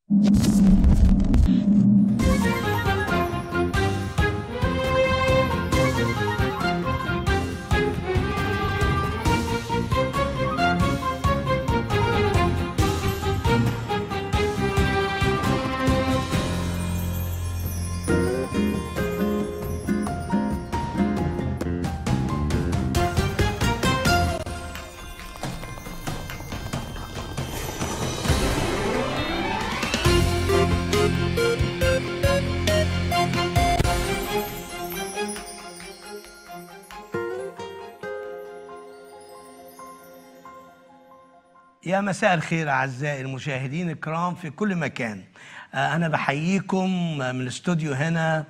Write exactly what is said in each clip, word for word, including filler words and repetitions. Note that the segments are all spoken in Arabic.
يا مساء الخير أعزائي المشاهدين الكرام في كل مكان. أنا بحييكم من الاستوديو هنا،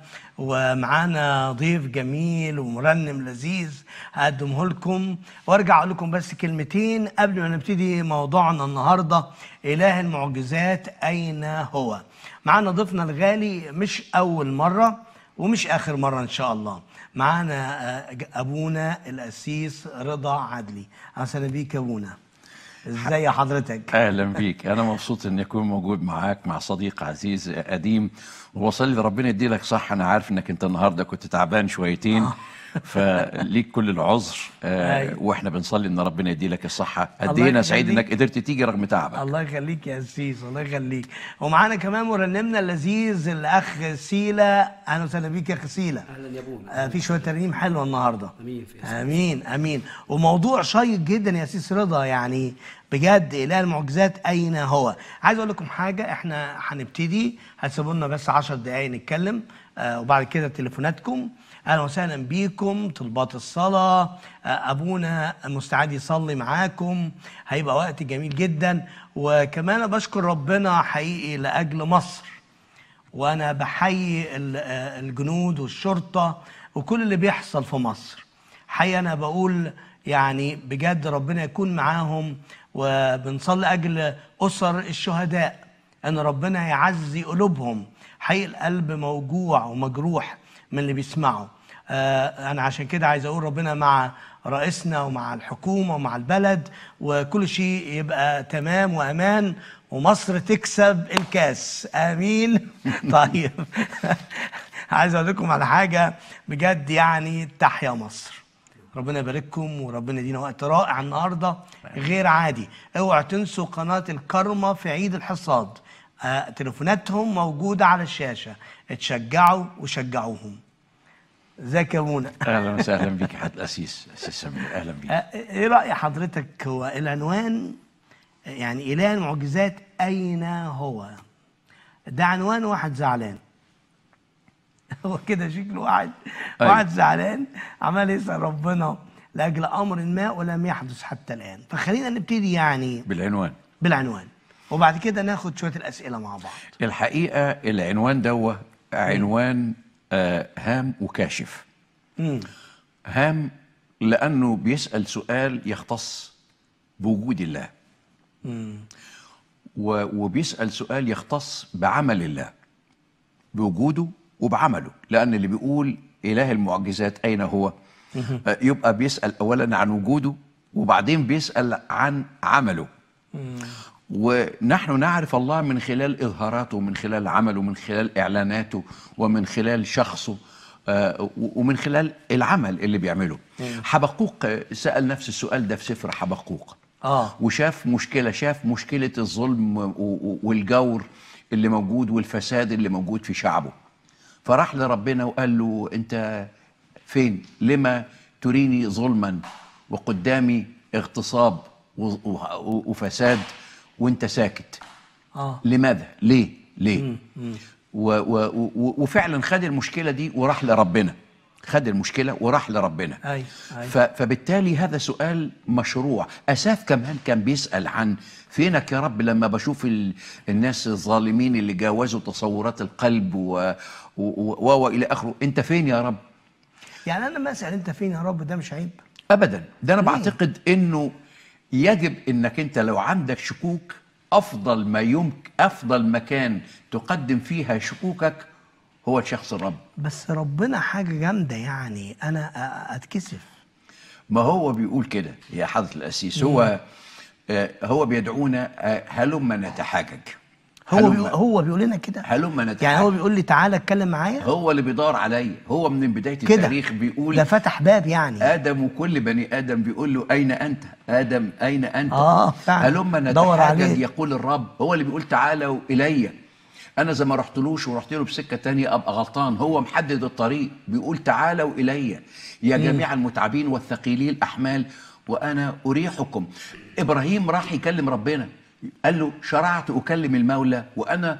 ومعانا ضيف جميل ومرنم لذيذ هقدمه لكم، وارجع اقول لكم بس كلمتين قبل ما نبتدي موضوعنا النهارده. إله المعجزات أين هو؟ معانا ضيفنا الغالي، مش أول مرة ومش آخر مرة إن شاء الله. معانا أبونا القسيس رضا عدلي. أهلا بيك يا أبونا. ازاي حضرتك؟ اهلا بيك. انا مبسوط اني اكون موجود معاك مع صديق عزيز قديم، ووصل ربنا يدي لك صح. انا عارف انك انت النهارده كنت تعبان شويتين آه. فليك كل العذر. آه واحنا بنصلي ان ربنا يدي لك الصحه. قد ايه انا سعيد انك قدرت تيجي رغم تعبك. الله يخليك يا أسيس، الله يخليك. ومعانا كمان مرنمنا اللذيذ الاخ سيلا. اهلا وسهلا بيك يا اخ سيلا. اهلا يا ابونا. آه في شويه ترنيم حلوه النهارده. امين في اسمك. امين امين. وموضوع شيق جدا يا أسيس رضا، يعني بجد إله المعجزات أين هو؟ عايز أقول لكم حاجة، إحنا هنبتدي، هتسيبوا لنا بس عشر دقايق نتكلم، آه وبعد كده تليفوناتكم. أهلا وسهلا بيكم، طلبات الصلاة، آه أبونا مستعد يصلي معاكم، هيبقى وقت جميل جدا. وكمان بشكر ربنا حقيقي لأجل مصر، وأنا بحيي الجنود والشرطة وكل اللي بيحصل في مصر. حقيقي أنا بقول يعني بجد ربنا يكون معاهم، وبنصلي أجل أسر الشهداء أن ربنا يعزي قلوبهم. حقيقي القلب موجوع ومجروح من اللي بيسمعوا. آه أنا عشان كده عايز أقول ربنا مع رئيسنا ومع الحكومة ومع البلد، وكل شيء يبقى تمام وأمان، ومصر تكسب الكاس. آمين. طيب عايز أقول لكم على حاجة بجد، يعني تحيا مصر. ربنا يبارككم، وربنا يدينا وقت رائع النهارده غير عادي. اوعوا تنسوا قناه الكرمة في عيد الحصاد. آه، تليفوناتهم موجوده على الشاشه، اتشجعوا وشجعوهم. ازيك يا ابونا؟ اهلا وسهلا بيك يا حضرة القسيس أسيس سمير. اهلا بيك. آه، ايه راي حضرتك؟ هو العنوان يعني اله المعجزات اين هو؟ ده عنوان واحد زعلان. هو كده شكله واحد أيوة. واحد زعلان عمال يسأل ربنا لأجل أمر ما ولم يحدث حتى الآن. فخلينا نبتدي يعني بالعنوان بالعنوان وبعد كده ناخد شوية الأسئلة مع بعض. الحقيقة العنوان ده عنوان آه هام وكاشف. مم. هام لأنه بيسأل سؤال يختص بوجود الله. مم. وبيسأل سؤال يختص بعمل الله، بوجوده وبعمله. لأن اللي بيقول إله المعجزات أين هو يبقى بيسأل أولا عن وجوده، وبعدين بيسأل عن عمله. ونحن نعرف الله من خلال إظهاراته، ومن خلال عمله، ومن خلال إعلاناته، ومن خلال شخصه، ومن خلال العمل اللي بيعمله. حبقوق سأل نفس السؤال ده في سفر حبقوق. آه. وشاف مشكلة، شاف مشكلة الظلم والجور اللي موجود والفساد اللي موجود في شعبه. فراح لربنا وقال له انت فين؟ لما تريني ظلما وقدامي اغتصاب وفساد وانت ساكت؟ آه. لماذا؟ ليه؟ ليه؟ مم. مم. و و وفعلا خد المشكلة دي وراح لربنا، خد المشكلة وراح لربنا. أي. أي. فبالتالي هذا سؤال مشروع. أساف كمان كان بيسأل عن فينك يا رب لما بشوف ال... الناس الظالمين اللي جاوزوا تصورات القلب و و... و... إلى آخره. أنت فين يا رب؟ يعني أنا ما أسأل أنت فين يا رب ده مش عيب أبدا. ده أنا ليه؟ بعتقد أنه يجب أنك أنت لو عندك شكوك، أفضل ما يمكن، أفضل مكان تقدم فيها شكوكك هو شخص الرب. بس ربنا حاجة جامدة، يعني أنا أتكسف. ما هو بيقول كده يا حضرة القسيس. هو هو بيدعونا هلما نتحاجج. هو بيقول هو بيقول لنا كده. هلم نتحاكم. يعني هو بيقول لي تعالى اتكلم معايا. هو اللي بيدور عليا، هو من بدايه كده. التاريخ بيقول ده فتح باب يعني. ادم وكل بني ادم بيقول له اين انت؟ ادم اين انت؟ اه فعلا. هلم نتحاجج يقول الرب. هو اللي بيقول تعالوا الي. انا زي ما رحتلوش ورحت له بسكه تانية ابقى غلطان. هو محدد الطريق، بيقول تعالوا الي يا جميع المتعبين والثقيلي الاحمال وانا اريحكم. ابراهيم راح يكلم ربنا، قال له شرعت اكلم المولى وانا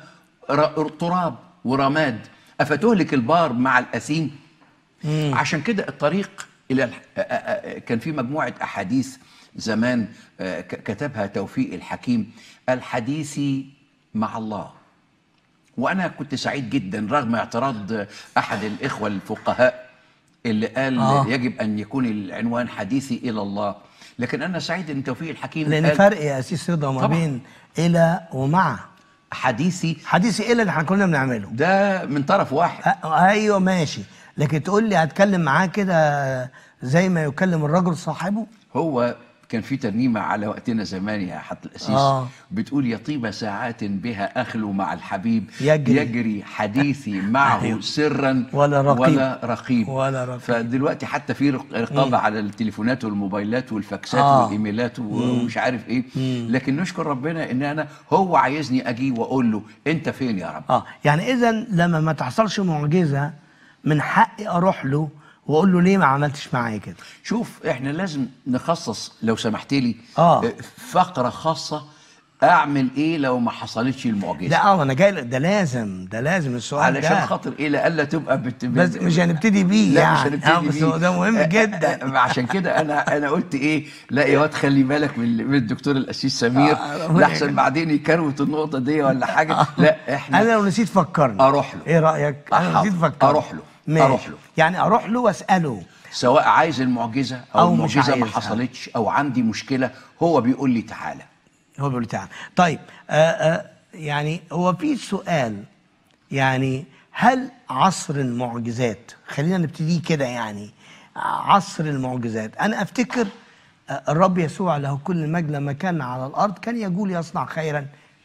تراب ورماد، افتهلك البار مع الاثيم؟ مم. عشان كده الطريق الى الح... كان في مجموعه احاديث زمان كتبها توفيق الحكيم، الحديث مع الله. وانا كنت سعيد جدا رغم اعتراض احد الاخوه الفقهاء اللي قال آه. يجب ان يكون العنوان حديثي الى الله، لكن انا سعيد ان توفيق الحكيم لان قال فرق يا اسيس رضا ما بين الى ومع. حديثي حديثي الى اللي احنا كنا بنعمله ده من طرف واحد. ايوه ماشي، لكن تقول لي هتكلم معاه كده زي ما يكلم الرجل صاحبه. هو كان في ترنيمه على وقتنا زمان يا حضرة القسيس آه. بتقول يطيب ساعات بها اخلو مع الحبيب يجري, يجري حديثي معه سرا ولا رقيب ولا رقيب ولا رقيب. فدلوقتي حتى في رقابه على التليفونات والموبايلات والفاكسات آه. والايميلات ومش عارف ايه. مم. لكن نشكر ربنا ان انا هو عايزني اجي واقول له انت فين يا رب. اه يعني اذا لما ما تحصلش معجزه من حقي اروح له واقول له ليه ما عملتش معايا كده. شوف احنا لازم نخصص لو سمحت لي آه. فقره خاصه اعمل ايه لو ما حصلتش المعجزه. لا اه انا جاي ده لازم ده لازم السؤال علشان ده علشان خاطر ايه لألا تبقى بت... بس مش هنبتدي بيه. لا يعني. مش هنبتدي آه بس بيه. ده مهم جدا. عشان كده انا انا قلت ايه لا يا واد خلي بالك من, من الدكتور القسيس سمير آه لحسن بعدين يكروت النقطه دي ولا حاجه. آه. لا احنا انا لو نسيت فكرني اروح له. ايه رايك؟ انا نسيت فكرني اروح له ماشي. اروح له يعني اروح له واساله سواء عايز المعجزه او, أو المعجزه ما حصلتش او عندي مشكله. هو بيقول لي تعالى هو بيقول لي تعالى. طيب آآ آآ يعني هو في سؤال، يعني هل عصر المعجزات، خلينا نبتدي كده، يعني عصر المعجزات انا افتكر الرب يسوع له كل المجد لما كان على الارض كان يقول يصنع خيرا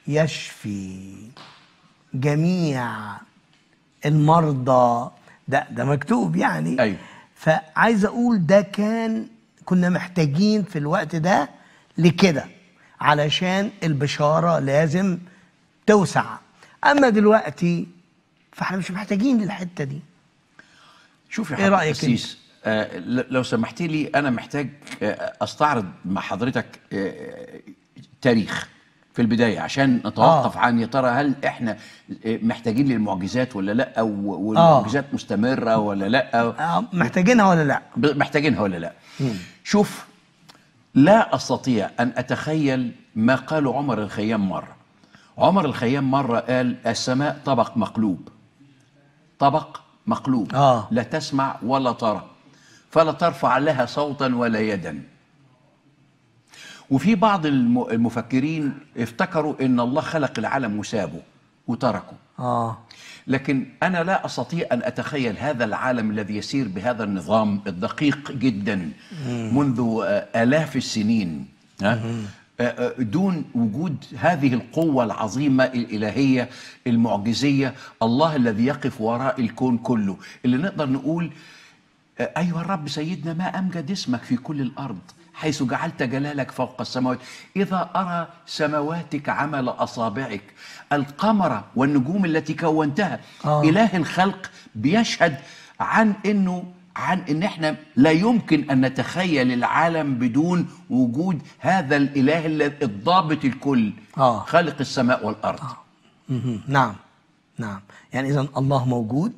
يشفي جميع المرضى. ده ده مكتوب يعني. أيوه. فعايز اقول ده كان كنا محتاجين في الوقت ده لكده علشان البشارة لازم توسع. اما دلوقتي فاحنا مش محتاجين للحتة دي. شوف يا ايه رأيك انت؟ آه لو سمحت لي انا محتاج آه استعرض مع حضرتك آه تاريخ في البداية عشان نتوقف آه. عن يا ترى هل احنا محتاجين للمعجزات ولا لا، والمعجزات آه. مستمرة ولا لا، آه. محتاجينها ولا لا محتاجينها ولا لا. مم. شوف لا استطيع ان اتخيل ما قاله عمر الخيام مرة. عمر الخيام مرة قال السماء طبق مقلوب، طبق مقلوب آه. لا تسمع ولا ترى فلا ترفع لها صوتا ولا يدا. وفي بعض المفكرين افتكروا ان الله خلق العالم وسابه وتركه. آه. لكن انا لا استطيع ان اتخيل هذا العالم الذي يسير بهذا النظام الدقيق جدا مم. منذ آلاف السنين دون وجود هذه القوة العظيمة الإلهية المعجزية، الله الذي يقف وراء الكون كله، اللي نقدر نقول أيها الرب سيدنا ما أمجد اسمك في كل الأرض حيث جعلت جلالك فوق السماوات، إذا أرى سماواتك عمل أصابعك، القمر والنجوم التي كونتها. آه. إله الخلق بيشهد عن إنه عن إن إحنا لا يمكن أن نتخيل العالم بدون وجود هذا الإله الضابط الكل. آه. خالق السماء والأرض. آه. نعم نعم، يعني إذن الله موجود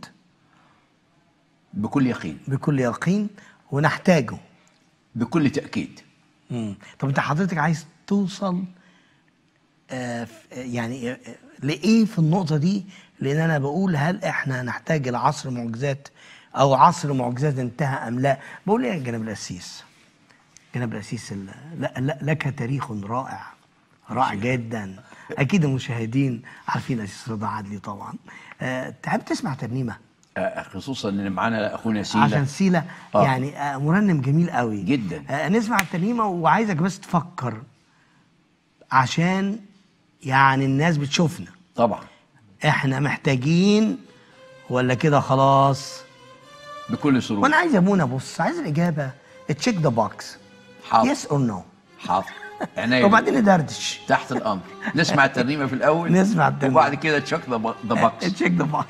بكل يقين، بكل يقين، ونحتاجه بكل تأكيد. مم. طب انت حضرتك عايز توصل آه يعني آه لإيه في النقطة دي؟ لأن أنا بقول هل إحنا نحتاج لعصر معجزات أو عصر معجزات انتهى أم لا؟ بقول إيه يا جناب القسيس؟ جناب القسيس لا لا لك تاريخ رائع رائع جدا. أكيد المشاهدين عارفين القسيس رضا عدلي طبعا. أه تحب تسمع ترنيمة؟ خصوصا ان معانا اخونا سيلا، عشان سيلا آه. يعني آه مرنم جميل قوي جدا. آه نسمع الترنيمه وعايزك بس تفكر عشان يعني الناس بتشوفنا. طبعا. احنا محتاجين ولا كده خلاص؟ بكل سرور. وانا عايز يا ابونا، بص، عايز الاجابه تشيك ذا بوكس. حاضر. يس اور نو. حاضر. عينيا. وبعدين ندردش. تحت الامر. نسمع الترنيمه في الاول. نسمع الترنيمه وبعد كده تشيك ذا بوكس. تشيك ذا بوكس.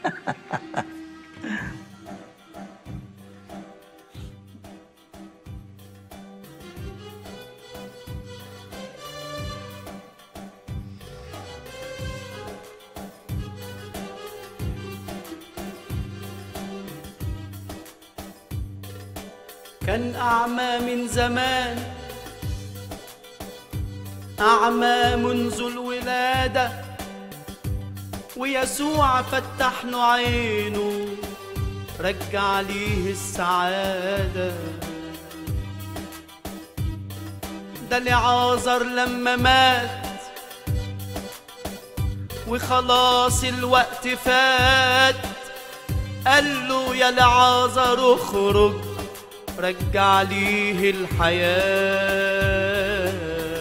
كان أعمى من زمان، أعمى منذ الولادة، ويسوع فتح له عينه رجع ليه السعادة. ده لعازر لما مات وخلاص الوقت فات، قال له يا لعازر اخرج رجع ليه الحياة.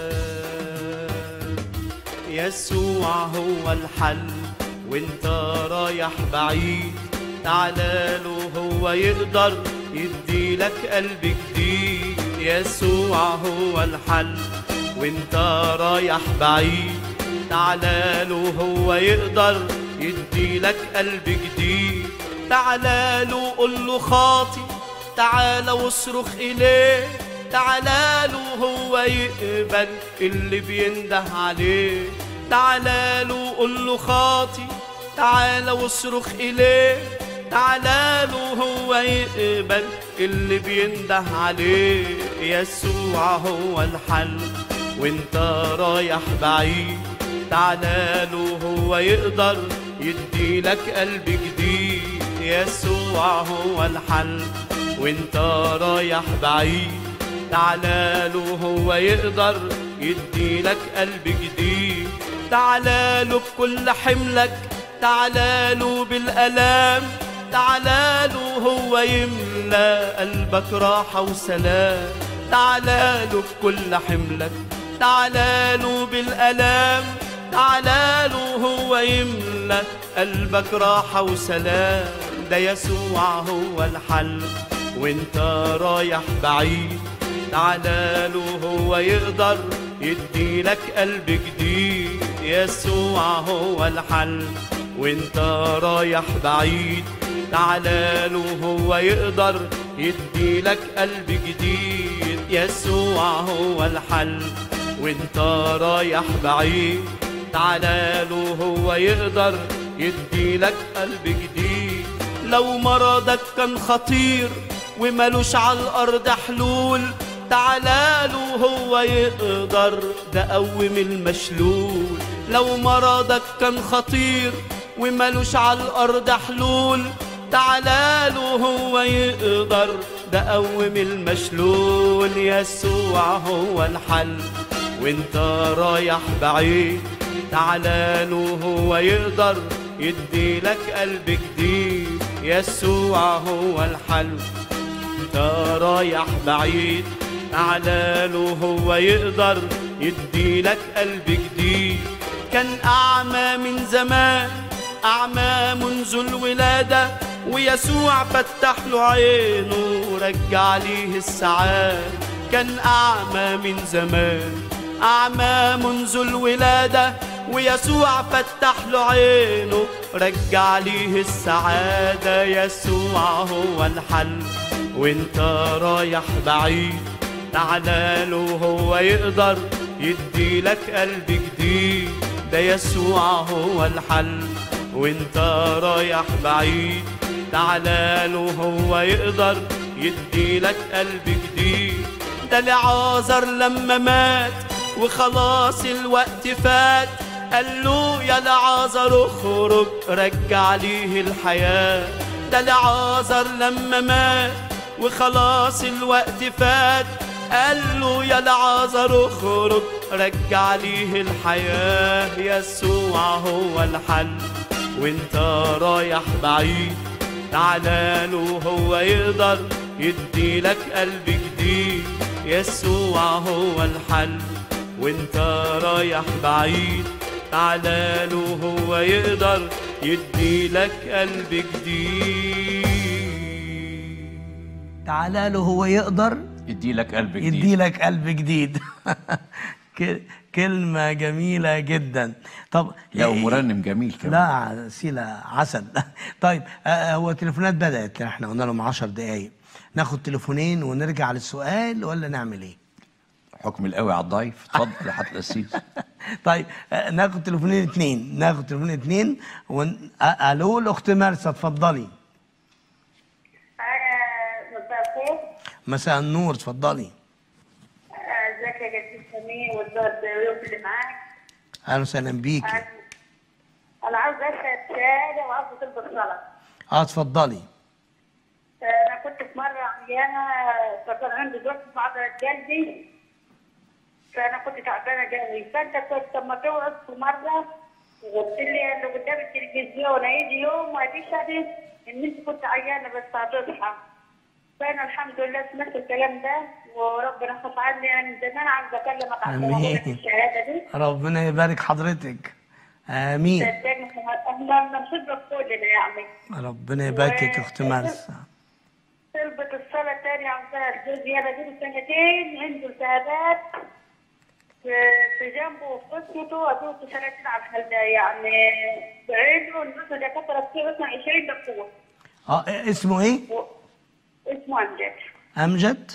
يسوع هو الحل وانت رايح بعيد، تعالى له هو يقدر يديلك قلب جديد. يسوع هو الحل وانت رايح بعيد، تعالى له هو يقدر يديلك قلب جديد. تعالى له قول له خاطي، تعالى واصرخ إليه، تعالى له هو يقبل اللي بينده عليه. تعالى له قول له خاطي، تعالى واصرخ إليه، تعالى له هو يقبل اللي بينده عليه. يسوع هو الحل وانت رايح بعيد، تعالى له هو يقدر يديلك قلب جديد. يسوع هو الحل وانت رايح بعيد، تعالى له هو يقدر يديلك قلب جديد. تعالى له بكل حملك، تعالى له بالألام، تعالى له هو يملى قلبك راحة وسلام. تعالى له بكل حملك، تعالى له بالألام، تعالى له هو يملى قلبك راحة وسلام. ده يسوع هو الحل وانت رايح بعيد، تعالى له هو يقدر يديلك قلب جديد. يسوع هو الحل وانت رايح بعيد، تعالى له هو يقدر يديلك قلب جديد. يسوع هو الحل وانت رايح بعيد، تعالى له هو يقدر يديلك قلب جديد. لو مرضك كان خطير ومالوش على الأرض حلول، تعالى له هو يقدر ده قوم المشلول. لو مرضك كان خطير ومالوش على الأرض حلول، تعالى له هو يقدر ده قوم المشلول. يسوع هو الحل وانت رايح بعيد، تعالى له هو يقدر يديلك قلب جديد. يسوع هو الحل انت رايح بعيد، تعالى له هو يقدر يديلك قلب جديد. كان أعمى من زمان، أعمى منذ الولادة، ويسوع فتح له عينه ورجع ليه السعادة. كان أعمى من زمان، أعمى منذ الولادة، ويسوع فتح له عينه رجع ليه السعادة. يسوع هو الحل وانت رايح بعيد، تعالى له هو يقدر يديلك قلب جديد. ده يسوع هو الحل وانت رايح بعيد، تعالى له هو يقدر يديلك قلب جديد. ده لعازر لما مات وخلاص الوقت فات، قال له يا لعازر اخرج رجع ليه الحياة. ده لعازر لما مات وخلاص الوقت فات، قال له يا لعازر اخرج رجع ليه الحياة. يسوع هو الحل وانت رايح بعيد، تعالى له هو يقدر يديلك قلب جديد. يسوع هو الحل وانت رايح بعيد، تعالى له هو يقدر يديلك قلب جديد. تعالى له هو يقدر يدي لك قلب جديد. يدي لك قلب جديد. ك- كلمة جميلة جدا. طب لا ومرنم جميل كمان. لا سيلة عسل. طيب آه، هو التليفونات بدأت، احنا قلنا لهم عشر دقايق، ناخد تليفونين ونرجع للسؤال ولا نعمل ايه؟ حكم القوي على الضيف. اتفضل يا حضرة القسيس. طيب آه، ناخد تليفونين اتنين، ناخد تليفونين اتنين ون... آه، الو الاخت مرسى اتفضلي. مساء الخير. مساء النور اتفضلي. ازيك يا جديد سمير والضيوف اللي معاك. اهلا وسهلا بيكي. انا عاوز اشهد شهاده وعاوز تلبس صلاه. اه اتفضلي. انا كنت في مره عيانه فكان عندي ضغط في عضله جلدي، فانا كنت تعبانه جامد، فانت كنت لما توعد في مره وقلت لي انه قدام التلفزيون هيجي يوم وهتشهد ان انت كنت عيانه بس هتصحى. فانا الحمد لله سمعت الكلام ده وربنا خف عني. انا من زمان عاوزه اكلمك عن آمين. الشهاده دي. ربنا يبارك حضرتك. امين. صدقني احنا بنصدق كلنا يعني. ربنا يباركك يا اخت مرسى. طلبت الصلاه تاني عاوزاها جوزي انا بقالي سنتين عنده التهابات في في جنبه وفي قصته ادوه سنتين على الحال ده يعني بعيده الناس دكاتره كتير اسمه عشرين دكتور. اه اسمه ايه؟ و- اسمه امجد. امجد.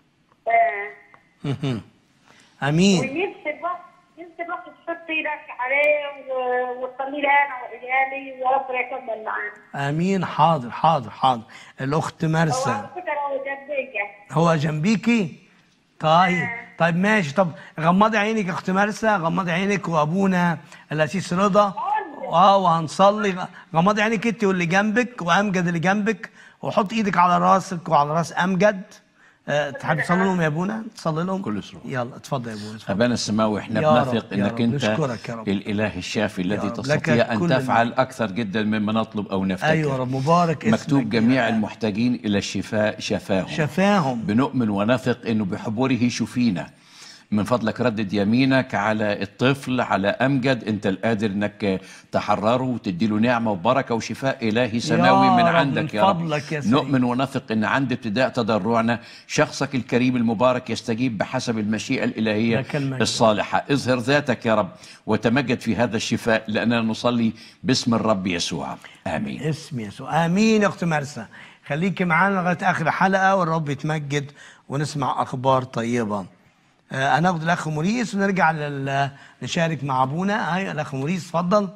اه مهم. امين. ونفسي الوقت نفسي الوقت تحط ايدك عليه و- وتصلي لي انا وعيالي وربنا يكمل معانا. امين. حاضر حاضر حاضر. الاخت هو مرسى على فكره هو جنبيك. هو جنبيكي؟ طيب طيب ماشي. طب غمضي عينك يا اخت مرسى، غمضي عينك وابونا القسيس رضا اه وهنصلي. غمضي عينك انت واللي جنبك وامجد اللي جنبك، وحط ايدك على راسك وعلى راس امجد. أه تحب تصلي لهم يا ابونا؟ تصلي لهم؟ كل سرور. يلا اتفضل يا ابونا اتفضل. أبانا السماوي احنا يا رب، بنثق يا انك رب، انت نشكرك يا رب. الاله الشافي الذي رب، لك تستطيع ان كل تفعل المجد. اكثر جدا مما نطلب او نفتكر. ايوه يا رب مبارك اسمك. مكتوب يا جميع رب. المحتاجين الى الشفاء شفاهم. شفاهم. بنؤمن ونثق انه بحبوره شفينا. من فضلك ردد يمينك على الطفل، على امجد، انت القادر انك تحرره وتديله نعمه وبركه وشفاء الهي سماوي يا من رب، عندك من يا رب. فضلك يا سيدي. نؤمن ونثق ان عند ابتداء تضرعنا شخصك الكريم المبارك يستجيب بحسب المشيئه الالهيه لك المجد. الصالحه. اظهر ذاتك يا رب وتمجد في هذا الشفاء لاننا نصلي باسم الرب يسوع امين. اسم يسوع. امين يا اخت مرسى. خليكي معانا لغايه اخر الحلقه والرب يتمجد ونسمع اخبار طيبه. آه هناخد الاخ موريس ونرجع لل... نشارك مع ابونا. ايوه الاخ موريس اتفضل.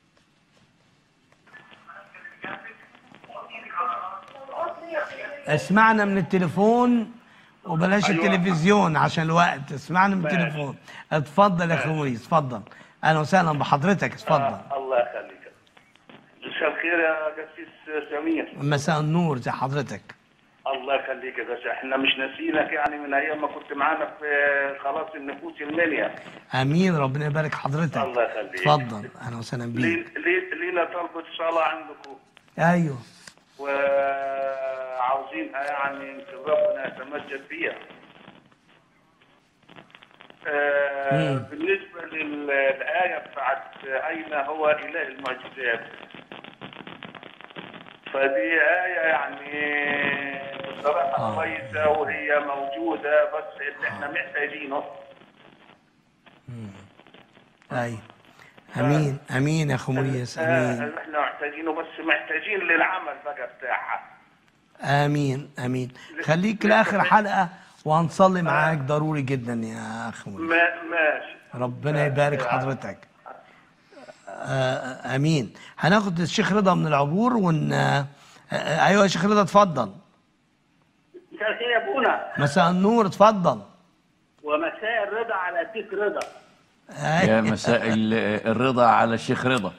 اسمعنا من التليفون وبلاش أيوة. التلفزيون عشان الوقت. اسمعنا من التليفون. اتفضل يا اخ موريس اتفضل. اهلا وسهلا بحضرتك اتفضل. آه الله يخليك. مساء الخير يا قسيس سمير. مساء النور زي حضرتك. الله يخليك يا باشا، احنا مش ناسينك يعني من ايام ما كنت معانا في خلاص النفوس المنيا. امين. ربنا يبارك حضرتك. الله يخليك. اتفضل اهلا وسهلا لي- بيك. لي- لينا طلبة صلاة عندكم ايوه وعاوزينها يعني يمكن ربنا يتمجد فيها. آه مم. بالنسبة للآية بتاعت أين هو إله المعجزات، فدي آية يعني بصراحة آه. كويسة وهي موجودة، بس اللي احنا محتاجينه. ايوه امين امين يا اخو موريس امين. آه احنا محتاجينه بس محتاجين للعمل بقى بتاعها. امين امين. خليك لاخر حلقه وهنصلي معاك ضروري جدا يا اخ موريس. ما ماشي. ربنا يبارك حضرتك. آه امين. هناخد الشيخ رضا من العبور ون آه ايوه يا شيخ رضا اتفضل. مساء الخير يا ابونا. مساء النور اتفضل. ومساء الرضا على سيك رضا. يا مساء ال- الرضا على الشيخ رضا.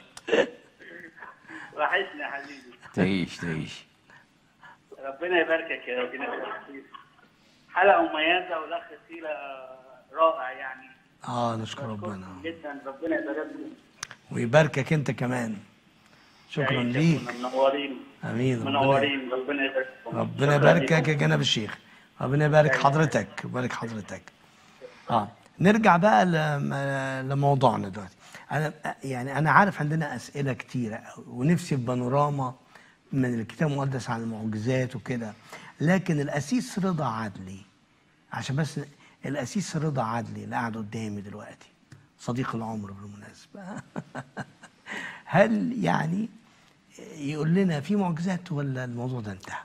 وحشنا يا حبيبي. تعيش تعيش. ربنا يباركك يا ربنا يبارك. حلقه مميزه والاخ سيلا رائع يعني. اه نشكر ربنا جدا، ربنا يبارك ويباركك انت كمان. شكرا ليك. منورين امين. ربنا منورين، ربنا يبارك. ربنا يباركك يا جناب الشيخ. ربنا يبارك حضرتك يبارك حضرتك. اه نرجع بقى لم- لموضوعنا دلوقتي. انا يعني انا عارف عندنا اسئله كتيره قوي، ونفسي في بانوراما من الكتاب المقدس عن المعجزات وكده، لكن القسيس رضا عدلي، عشان بس القسيس رضا عدلي اللي قاعد قدامي دلوقتي صديق العمر بالمناسبه هل يعني يقول لنا في معجزات ولا الموضوع ده انتهى؟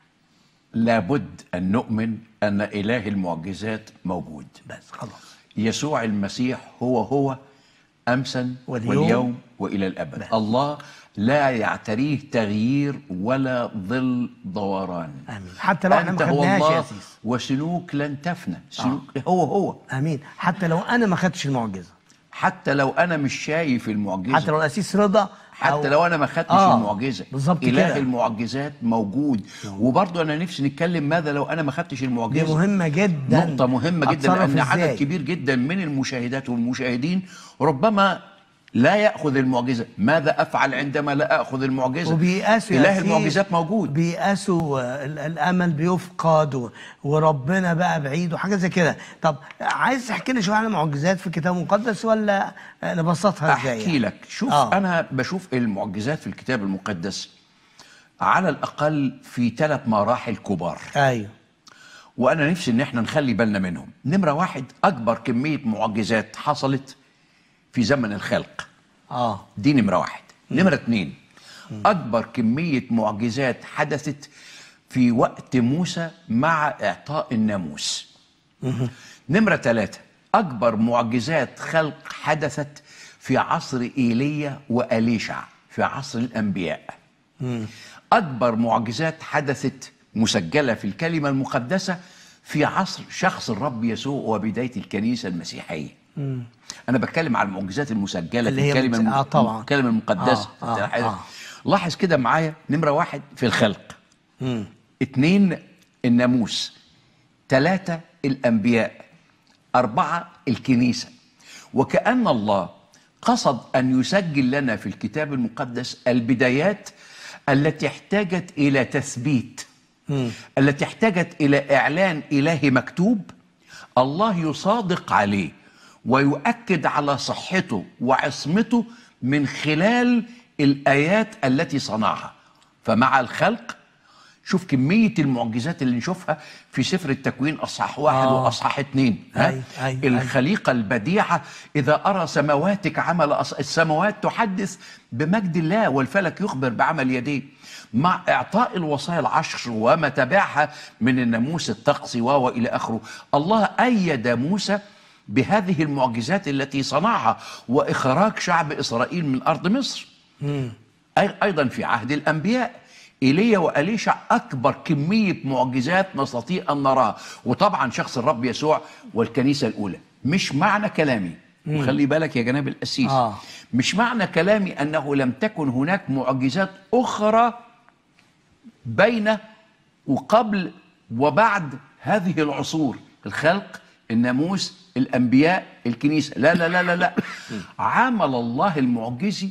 لابد أن نؤمن أن إله المعجزات موجود. بس خلاص. يسوع المسيح هو هو أمسا واليوم, واليوم وإلى الأبد. بس. الله لا يعتريه تغيير ولا ظل دوران. امين. حتى لو احنا أنت ما هو خدناهاش يا الله سيس. وسلوك لن تفنى. سلوك آه. هو هو. امين. حتى لو انا ما خدتش المعجزه، حتى لو أنا مش شايف المعجزة، حتى لو القسيس رضا، حتى لو انا ما خدتش آه المعجزه، بالظبط اله كده. المعجزات موجود. وبرضه انا نفسي نتكلم ماذا لو انا ما خدتش المعجزه. دي مهمه جدا، نقطه مهمه جدا، لان إزاي؟ عدد كبير جدا من المشاهدات والمشاهدين ربما لا ياخذ المعجزه. ماذا افعل عندما لا اخذ المعجزه؟ وبيقاسوا اله المعجزات موجود. بيقاسوا الامل بيفقد و... وربنا بقى بعيد وحاجه زي كده. طب عايز تحكي لنا شويه عن المعجزات في الكتاب المقدس ولا نبسطها ازاي؟ احكي لك. شوف آه. انا بشوف المعجزات في الكتاب المقدس على الاقل في ثلاث مراحل كبار. ايوه. وانا نفسي ان احنا نخلي بالنا منهم. نمره واحد، اكبر كميه معجزات حصلت في زمن الخلق. اه دي نمره واحد. نمره اتنين، اكبر كميه معجزات حدثت في وقت موسى مع اعطاء الناموس. نمره ثلاثه، اكبر معجزات خلق حدثت في عصر ايليا واليشع، في عصر الانبياء. اكبر معجزات حدثت مسجله في الكلمه المقدسه في عصر شخص الرب يسوع وبدايه الكنيسه المسيحيه. مم. انا بتكلم على المعجزات المسجله اللي في الكلمه مت... آه طبعا. الكلمه المقدسه. آه آه آه. لاحظ كده معايا، نمره واحد في الخلق، مم. اتنين الناموس، ثلاثه الانبياء، اربعه الكنيسه. وكأن الله قصد ان يسجل لنا في الكتاب المقدس البدايات التي احتاجت الى تثبيت، مم. التي احتاجت الى اعلان الهي مكتوب الله يصادق عليه ويؤكد على صحته وعصمته من خلال الآيات التي صنعها. فمع الخلق شوف كمية المعجزات اللي نشوفها في سفر التكوين أصحاح واحد آه. وأصحاح اتنين. أي أي الخليقة أي. البديعة، إذا أرى سماواتك عمل أص... السماوات تحدث بمجد الله والفلك يخبر بعمل يديه. مع إعطاء الوصايا العشر وما تبعها من الناموس الطقسي وإلى آخره، الله أيد موسى بهذه المعجزات التي صنعها وإخراج شعب إسرائيل من أرض مصر. مم. أيضا في عهد الأنبياء إيليا وأليشع أكبر كمية معجزات نستطيع أن نراها. وطبعا شخص الرب يسوع والكنيسة الأولى. مش معنى كلامي، وخلي بالك يا جناب القسيس، آه. مش معنى كلامي أنه لم تكن هناك معجزات أخرى بين وقبل وبعد هذه العصور، الخلق، الناموس، الأنبياء، الكنيسة. لا لا لا لا لا عمل الله المعجزي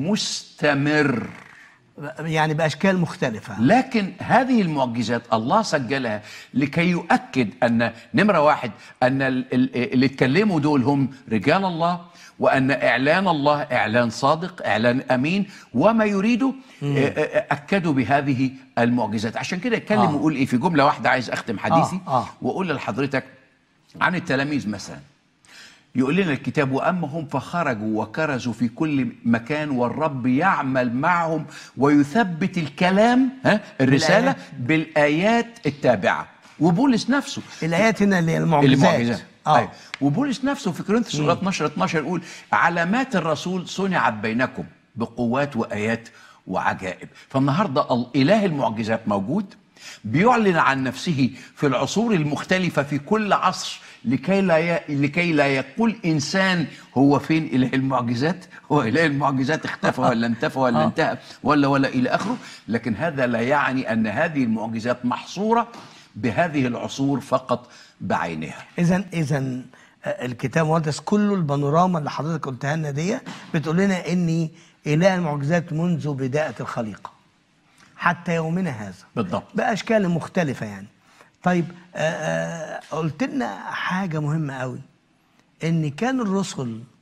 مستمر، يعني بأشكال مختلفة. لكن هذه المعجزات الله سجلها لكي يؤكد أن نمرة واحد أن اللي اتكلموا دول هم رجال الله، وأن إعلان الله إعلان صادق، إعلان أمين، وما يريدوا أكدوا بهذه المعجزات. عشان كده يتكلم آه. ويقول إيه في جملة واحدة. عايز أختم حديثي آه. آه. وأقول لحضرتك عن التلاميذ مثلا. يقول لنا الكتاب: وأما هم فخرجوا وكرزوا في كل مكان والرب يعمل معهم ويثبت الكلام، ها الرسالة، بالآيات التابعة. وبولس نفسه، الآيات هنا اللي هي المعجزات, المعجزات. آه. أيوة. وبولس نفسه في كورنثوس سورة اتناشر اتناشر يقول: علامات الرسول صنعت بينكم بقوات وآيات وعجائب. فالنهارده الإله المعجزات موجود، بيعلن عن نفسه في العصور المختلفة في كل عصر، لكي لا ي... لكي لا يقول إنسان هو فين إله المعجزات؟ هو إله المعجزات اختفى ولا انتفى ولا انتهى ولا ولا إلى آخره. لكن هذا لا يعني أن هذه المعجزات محصورة بهذه العصور فقط بعينها. إذن إذن الكتاب المقدس كله، البانوراما اللي حضرتك قلتها لنا دي، بتقول لنا إن إله المعجزات منذ بداية الخليقة حتى يومنا هذا بالضبط، بأشكال مختلفة يعني. طيب آآ آآ قلت لنا حاجة مهمة قوي، إن كان الرسل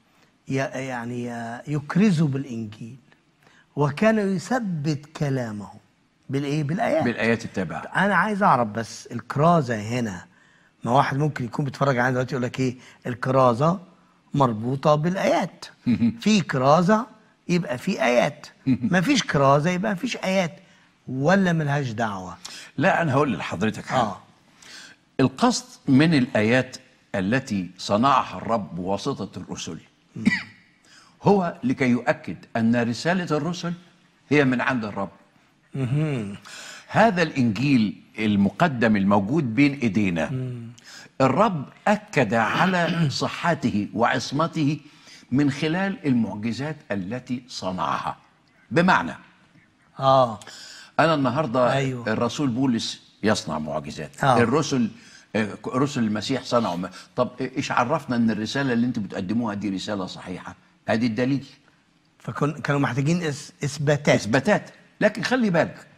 ي- يعني يكرزوا بالإنجيل، وكان يثبت كلامه بالإيه؟ بالآيات. بالايات التابعه. أنا عايز أعرف بس الكرازة هنا، ما واحد ممكن يكون بيتفرج علينا دلوقتي يقول لك إيه؟ الكرازة مربوطة بالآيات. في كرازة يبقى في آيات، ما فيش كرازة يبقى ما فيش آيات، ولا ملهاش دعوة؟ لا انا هقول لحضرتك حاجه. آه. القصد من الآيات التي صنعها الرب بواسطة الرسل هو لكي يؤكد أن رسالة الرسل هي من عند الرب. هذا الإنجيل المقدم الموجود بين إيدينا الرب أكد على صحته وعصمته من خلال المعجزات التي صنعها. بمعنى آه أنا النهاردة أيوة. الرسول بولس يصنع معجزات. آه. الرسل رسل المسيح صنعوا. طب إيش عرفنا أن الرسالة اللي أنتم بتقدموها دي رسالة صحيحة؟ هذه الدليل. فكانوا محتاجين إس... إثباتات. إثباتات. لكن خلي بالك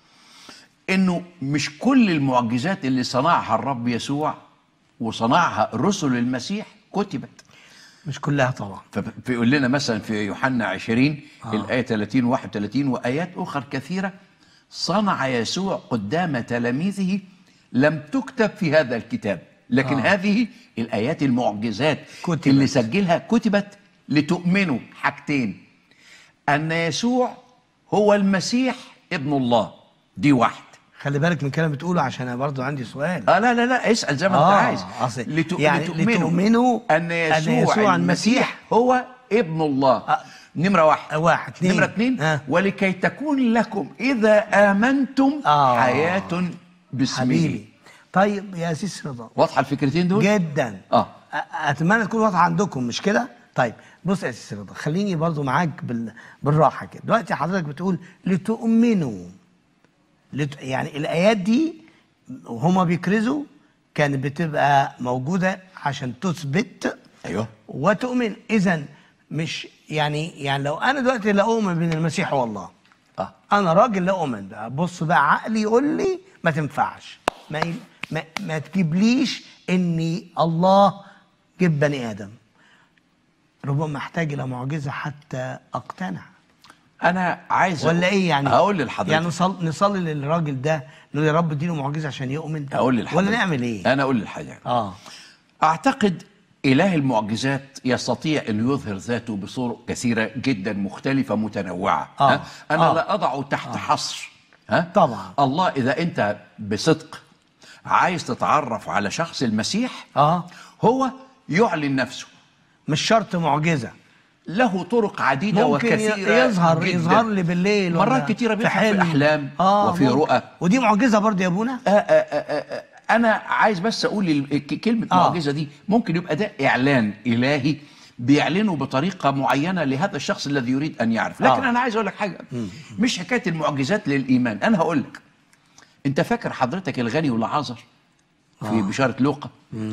إنه مش كل المعجزات اللي صنعها الرب يسوع وصنعها رسل المسيح كتبت. مش كلها طبعا. فبيقول لنا مثلا في يوحنا عشرين آه. الآية ثلاثين وواحد وثلاثين وآيات أخرى كثيرة صنع يسوع قدام تلاميذه لم تكتب في هذا الكتاب، لكن آه. هذه الآيات المعجزات كتبت. اللي سجلها كتبت لتؤمنوا حاجتين: أن يسوع هو المسيح ابن الله، دي واحد. خلي بالك من الكلام بتقوله عشان انا برضو عندي سؤال. اه لا لا لا اسال زي ما آه، انت عايز. أصل لتؤ... يعني لتؤمنوا, لتؤمنوا ان يسوع, أن يسوع المسيح هو ابن الله. آه. نمره واحد. واحد اتنين. نمره اتنين آه. ولكي تكون لكم اذا امنتم آه. حياه باسمه. حبيبي. طيب يا سيس رضا، واضحه الفكرتين دول؟ جدا. اه أ- اتمنى تكون واضحه عندكم، مش كده؟ طيب بص يا سيس رضا، خليني برضو معاك بال... بالراحه كده. دلوقتي حضرتك بتقول لتؤمنوا لت... يعني الايات دي وهما بيكرزوا كانت بتبقى موجوده عشان تثبت ايوه وتؤمن. اذا مش يعني يعني لو انا دلوقتي لا اؤمن بان المسيح هو الله، اه انا راجل لا اؤمن بقى، بص بقى عقلي يقول لي ما تنفعش، ما ي... ما, ما تجيبليش اني الله جيب بني ادم. ربما احتاج الى معجزه حتى اقتنع، انا عايز ولا ايه يعني؟ هقول لحضرتك. يعني نصل... نصلي للراجل ده نقول يا رب اديله معجزه عشان يؤمن؟ هقول لحضرتك ولا نعمل ايه؟ انا اقول لحضرتك. اه أعتقد إله المعجزات يستطيع أن يظهر ذاته بصور كثيرة جدا مختلفة متنوعة. آه. ها؟ أنا آه. لا أضعه تحت آه. حصر. ها؟ طبعا. الله إذا أنت بصدق عايز تتعرف على شخص المسيح اه هو يعلن نفسه. مش شرط معجزه، له طرق عديدة ممكن وكثيرة يظهر جداً. يظهر لي بالليل مرات كتيرة بيظهر في الأحلام آه وفي ممكن. رؤى. ودي معجزه برضه يا ابونا؟ آه آه آه آه أنا عايز بس أقول ال- ك- كلمة آه. معجزة دي ممكن يبقى ده إعلان إلهي بيعلنه بطريقة معينة لهذا الشخص الذي يريد أن يعرف. لكن آه. أنا عايز أقول لك حاجة، مش حكاية المعجزات للإيمان. أنا هقول لك، أنت فاكر حضرتك الغني والعازر في آه. بشارة لوقا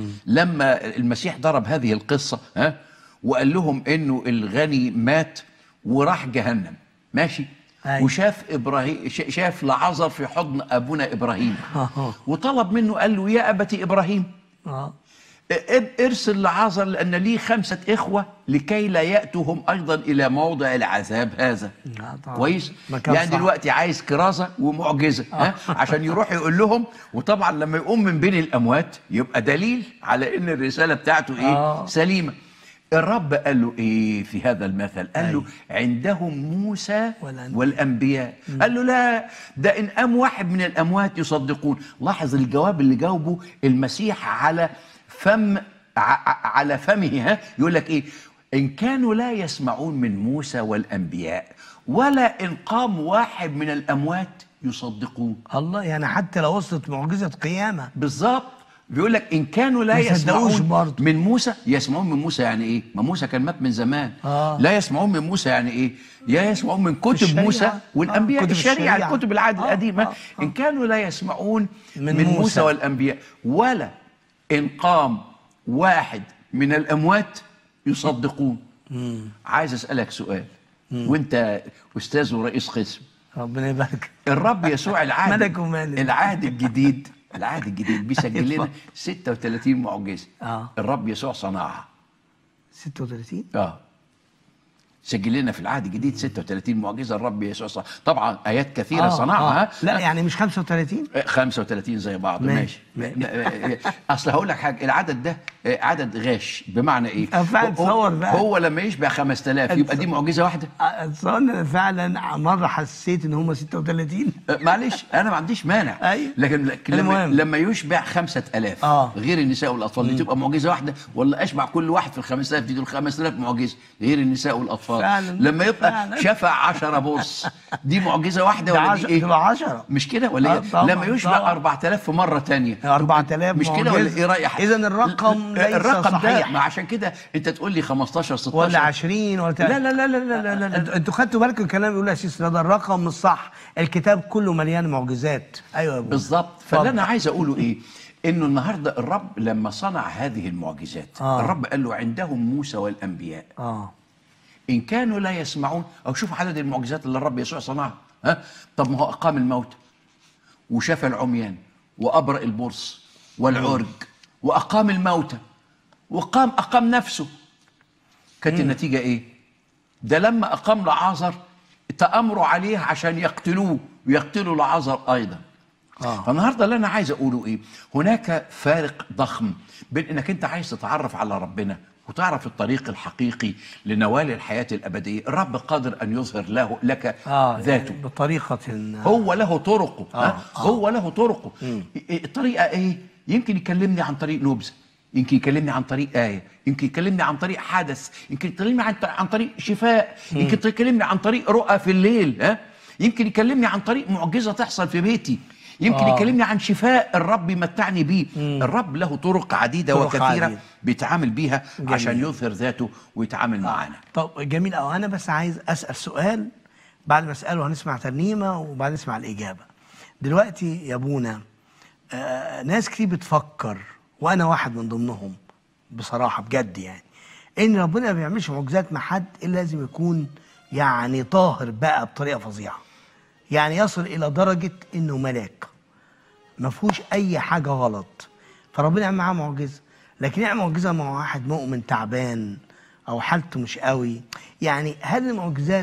لما المسيح ضرب هذه القصة ها وقال لهم إنه الغني مات وراح جهنم، ماشي؟ أي. وشاف ابراهيم ش- شاف لعازر في حضن ابونا ابراهيم آه. وطلب منه، قال له يا ابتي ابراهيم اه اب- ارسل لعازر لان لي خمسه اخوه لكي لا ياتوا هم ايضا الى موضع العذاب هذا. لا طبعا. كويس؟ مكان يعني صعب. دلوقتي عايز كرازه ومعجزه ها عشان يروح يقول لهم. وطبعا لما يقوم من بين الاموات يبقى دليل على ان الرساله بتاعته ايه؟ آه. سليمه. الرب قال له ايه في هذا المثل؟ قال له عندهم موسى والأنبياء. والانبياء. قال له لا، ده ان قام واحد من الاموات يصدقون. لاحظ الجواب اللي جاوبه المسيح على فم ع- على فمه. ها يقول لك ايه؟ ان كانوا لا يسمعون من موسى والانبياء ولا ان قام واحد من الاموات يصدقون. الله، يعني حتى لو وصلت معجزه قيامه بالظبط. بيقول لك ان كانوا لا ما يصدقوش يسمعون برضه. من موسى. يسمعون من موسى يعني ايه؟ ما موسى كان مات من زمان. آه. لا يسمعون من موسى يعني ايه؟ يا يسمعون من كتب الشريعة. موسى والانبياء. آه. كتب الشريعه, الشريعة. الكتب العهد آه. القديمه. آه. آه. ان كانوا لا يسمعون من من, من موسى. موسى والانبياء ولا ان قام واحد من الاموات يصدقون. عايز اسالك سؤال وانت استاذ ورئيس قسم. ربنا يبارك. الرب يسوع العهد ملك ومالك. العهد الجديد العهد الجديد بيسجل لنا اتفضل. ستة وثلاثين معجزه. آه. الرب يسوع صنعها. ستة وثلاثين اه سجل لنا في العهد الجديد ستة وثلاثين معجزه الرب يسوع صنعها. طبعا ايات كثيره آه صنعها. آه. لا يعني مش خمسة وثلاثين؟ خمسة وثلاثين زي بعض. ماشي. ماشي. اصل هقول لك حاجه، العدد ده عدد غاش. بمعنى ايه؟ فعلا تصور بقى هو لما يشبع خمسة آلاف يبقى دي معجزه واحده؟ اتصور فعلا مره حسيت ان هم ستة وثلاثين. معلش انا ما عنديش مانع. أيوة. لكن لما, لما يشبع خمسة آلاف آه. غير النساء والاطفال دي تبقى معجزه واحده، ولا اشبع كل واحد في ال خمسة آلاف دي دول خمسة آلاف معجزه غير النساء والاطفال؟ فعلا. لما يبقى فعلا. شفع عشرة بص دي معجزه واحده ولا دي ايه؟ تبقى عشرة مش كده ولا آه ايه؟ لما يشبع أربعة آلاف في مره ثانيه أربعة آلاف مش كده ولا ايه رايح؟ اذا الرقم ليس الرقم صحيح. ده، ما عشان كده انت تقول لي خمستاشر ستاشر ولا عشرين ولا لا لا لا لا لا لا, لا. انتوا انتوا خدتوا بالكم الكلام بيقول يا سيس رضا الرقم مش صح، الكتاب كله مليان معجزات. ايوه يا ابو بالظبط. فاللي انا عايز اقوله ايه؟ انه النهارده الرب لما صنع هذه المعجزات آه. الرب قال له عندهم موسى والانبياء اه ان كانوا لا يسمعون. او شوف عدد المعجزات اللي الرب يسوع صنعها. ها طب ما هو اقام الموتى وشفى العميان وابرأ البرص والعرج واقام الموتى وقام اقام نفسه. كانت النتيجه ايه؟ ده لما اقام لعازر تامروا عليه عشان يقتلوه ويقتلوا لعازر ايضا. آه. فالنهارده اللي انا عايز اقوله ايه؟ هناك فارق ضخم بين انك انت عايز تتعرف على ربنا وتعرف الطريق الحقيقي لنوال الحياه الابديه. الرب قادر ان يظهر له لك آه ذاته يعني بطريقه. هو له طرقه. آه. آه. هو له طرقه. مم. الطريقه ايه؟ يمكن يكلمني عن طريق نبذه، يمكن يكلمني عن طريق آية، يمكن يكلمني عن طريق حدث، يمكن يكلمني عن عن طريق شفاء، يمكن يكلمني عن طريق رؤى في الليل. ها يمكن يكلمني عن طريق معجزه تحصل في بيتي، يمكن آه. يكلمني عن شفاء الرب يمتعني بيه. مم. الرب له طرق عديده طرق وكثيره عديدة. بيتعامل بيها جميل. عشان يظهر ذاته ويتعامل معانا. طب جميل قوي. انا بس عايز اسال سؤال، بعد ما اساله هنسمع ترنيمه وبعد نسمع الاجابه. دلوقتي يا ابونا آه ناس كتير بتفكر وانا واحد من ضمنهم بصراحه بجد، يعني ان ربنا ما بيعملش معجزات مع حد الا لازم يكون يعني طاهر بقى بطريقه فظيعه، يعني يصل الى درجه انه ملاك ما فيهوش اي حاجه غلط، فربنا يعمل معاه معجزه. لكن يعمل معجزه مع واحد مؤمن تعبان او حالته مش قوي، يعني هل المعجزات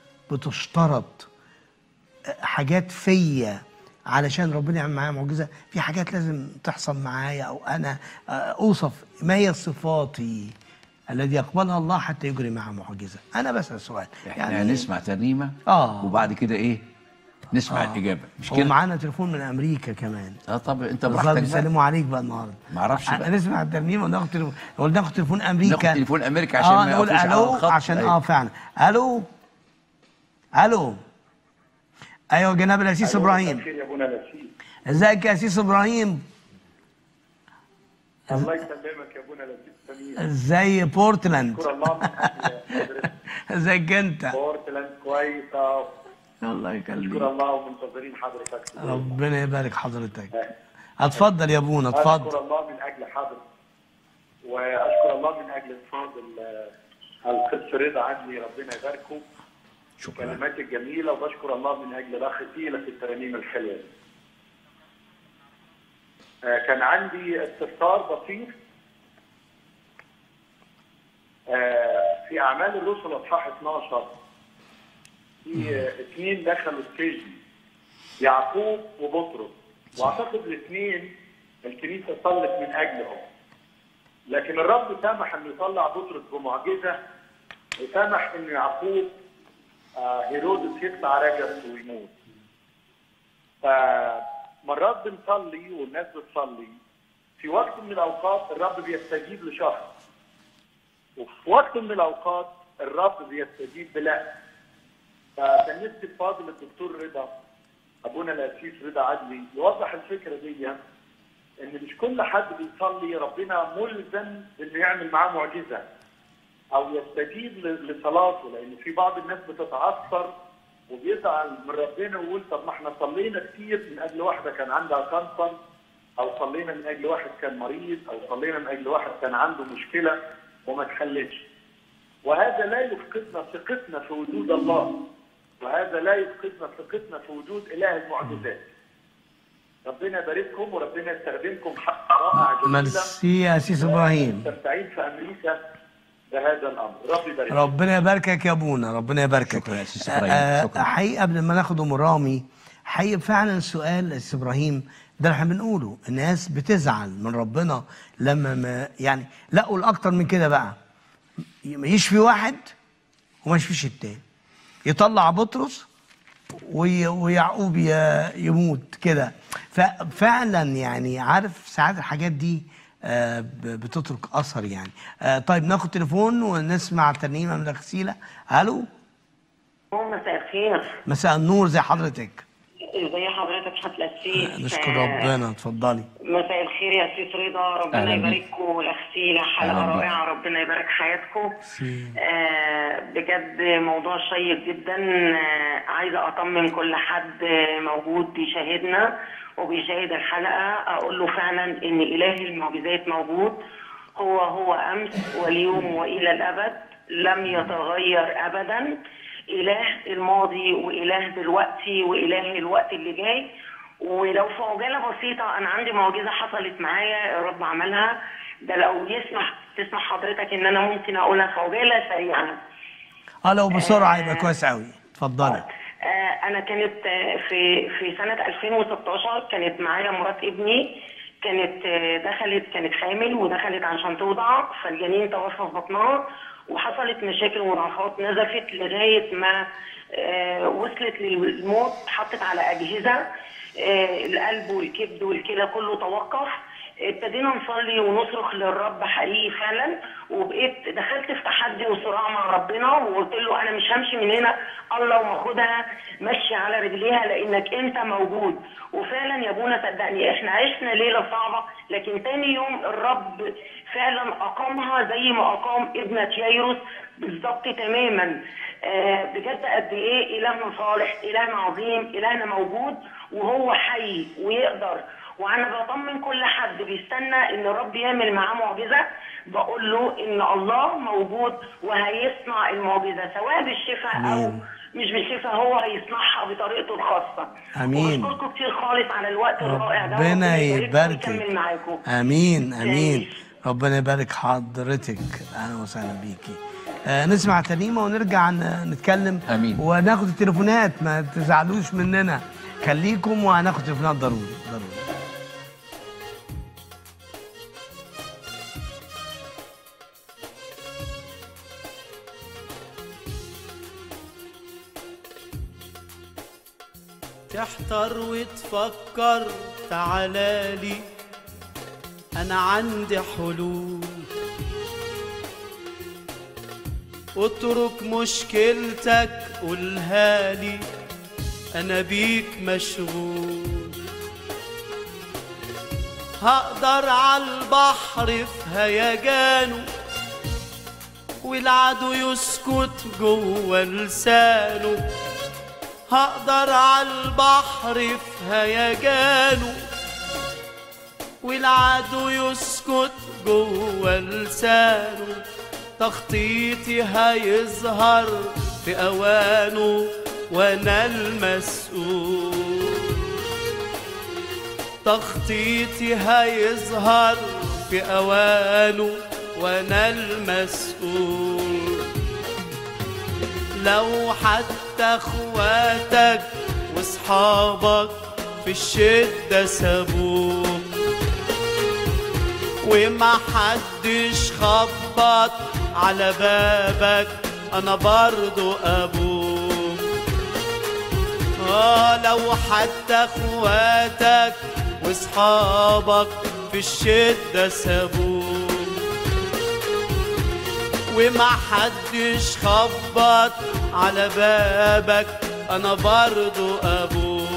بتشترط حاجات فيا علشان ربنا يعمل معايا معجزه؟ في حاجات لازم تحصل معايا او انا اوصف ما هي صفاتي الذي يقبلها الله حتى يجري معها معجزه؟ انا بسال سؤال. احنا يعني نسمع ترنيمه اه وبعد كده ايه؟ نسمع آه. الاجابه. مش هو كده؟ معانا تليفون من امريكا كمان. اه طب انت بالظبط براحتك. بيسلموا عليك بقى النهارده. ما اعرفش بقى. نسمع الترنيمه وناخد تليفون، نقول ناخد تليفون امريكا. ناخد تليفون امريكا عشان آه ما نقول يقفوش على الو الخط. عشان أيوة. اه فعلا. الو الو ايوه جناب الاسيس ابراهيم. خير يا ابونا لسيس. ازيك يا اسيس ابراهيم؟ الله يسلمك يا ابونا لسيس سمير. ازاي بورتلاند؟ شكر الله من أجل حضرتك. ازيك انت؟ بورتلاند كويسه. الله شكر يخليك. الله ومنتظرين حضرتك. ربنا يبارك حضرتك. اتفضل يا ابونا اتفضل. اشكر الله من اجل حضرتك واشكر الله من اجل الفاضل القدس رضا عدلي، ربنا يباركه. شكرا. كلمات الجميله، وبشكر الله من اجل الاخ تيلا في الترانيم الحلوه. آه كان عندي استفسار بسيط. آه في اعمال الرسل اصحاح اتناشر في آه اثنين دخلوا السجن، يعقوب وبطرس، واعتقد الاثنين الكنيسه صلت من اجلهم، لكن الرب سمح انه يطلع بطرس بمعجزه، وسمح ان يعقوب آه هيرودس يقطع رجله ويموت. فمرات بنصلي والناس بتصلي، في وقت من الاوقات الرب بيستجيب لشخص، وفي وقت من الاوقات الرب بيستجيب بلا. فكان نفسي الفاضل الدكتور رضا ابونا الاسيس رضا عدلي يوضح الفكره دي، ان مش كل حد بيصلي ربنا ملزم انه يعمل معاه معجزه او يستجيب لصلاته، لان في بعض الناس بتتعثر وبيزعل من ربنا ويقول طب ما احنا صلينا كتير من اجل واحده كان عندها كانسر، او صلينا من اجل واحد كان مريض، او صلينا من اجل واحد كان عنده مشكله وما اتحلتش. وهذا لا يفقدنا ثقتنا في وجود الله، وهذا لا يفقدنا ثقتنا في وجود اله المعجزات. ربنا يبارككم وربنا يستخدمكم حق رائع جميله. ميرسي يا اسيس ابراهيم. مستمتعين في امريكا بهذا الامر. ربي يبارك. ربنا يباركك يا ابونا، ربنا يباركك. شكرا يا أستاذ إبراهيم، شكرا. حقيقي قبل ما ناخد ام رامي، حقيقي فعلا السؤال يا أستاذ ابراهيم ده احنا بنقوله، الناس بتزعل من ربنا لما ما يعني لقوا الاكتر من كده بقى، يشفي واحد وما يشفيش التاني، يطلع بطرس ويعقوب يموت كده. ففعلا يعني عارف ساعات الحاجات دي بتترك اثر يعني. طيب ناخد تليفون ونسمع ترنيمه من الغسيله. الو. مساء الخير. مساء النور، زي حضرتك؟ ازي حضرتك حفله السيف؟ نشكر ربنا، اتفضلي. مساء الخير يا سيس رضا، ربنا يبارككم. والغسيله حلقه رائعه، ربنا يبارك حياتكم. آه بجد موضوع شيق جدا. آه عايزه اطمن كل حد موجود بيشاهدنا وبيشاهد الحلقه، اقول له فعلا ان اله المعجزات موجود، هو هو امس واليوم والى الابد، لم يتغير ابدا. اله الماضي واله دلوقتي واله الوقت اللي جاي. ولو في عجاله بسيطه، انا عندي معجزه حصلت معايا الرب عملها، ده لو يسمح تسمح حضرتك ان انا ممكن اقولها في عجاله سريعه. اه لو بسرعه يبقى كويس قوي، اتفضلي. آه انا كانت في في سنه ألفين وستاشر كانت معايا مرات ابني، كانت دخلت كانت حامل ودخلت عشان توضع، فالجنين توفى في بطنها وحصلت مشاكل وضعفات، نزفت لغايه ما آه وصلت للموت، حطت على اجهزه، آه القلب والكبد والكلى كله توقف. ابتدينا نصلي ونصرخ للرب حقيقي فعلا، وبقيت دخلت في تحدي وصراع مع ربنا، وقلت له انا مش همشي من هنا الله وما اخدها ماشيه على رجليها لانك انت موجود. وفعلا يا ابونا صدقني احنا عشنا ليله صعبه، لكن تاني يوم الرب فعلا اقامها زي ما اقام ابنه يايروس بالظبط تماما. آه بجد قد ايه الهنا صالح، الهنا عظيم، الهنا موجود وهو حي ويقدر. وانا بطمن كل حد بيستنى ان الرب يعمل معاه معجزه، بقول له ان الله موجود وهيصنع المعجزه سواء بالشفاء او مش بالشفاء، هو هيصنعها بطريقته الخاصه. امين. وبشكركم كتير خالص على الوقت الرائع ده، ربنا يباركك. معاكم. امين امين. ربنا يبارك حضرتك، اهلا وسهلا بيكي. آه نسمع ترنيمه ونرجع نتكلم. امين. وناخد التليفونات، ما تزعلوش مننا، خليكم وهناخد تليفونات ضروري ضروري. تحتار وتفكر، تعالالي أنا عندي حلول. اترك مشكلتك قولها لي، أنا بيك مشغول. هقدر عالبحر في هيجانه، والعدو يسكت جوه لسانه. هقدر عالبحر في هيجانه، والعدو يسكت جوه لسانه. تخطيطي هيظهر في اوانه وانا المسؤول. تخطيطي هيظهر في اوانه وانا المسؤول. لو حتى اخواتك واصحابك في الشدة سابوك، وما حدش خبط على بابك، انا برضو ابوك. اه لو حتى اخواتك واصحابك في الشدة سابوك، وما حدش خبط على بابك، انا برضو ابوك.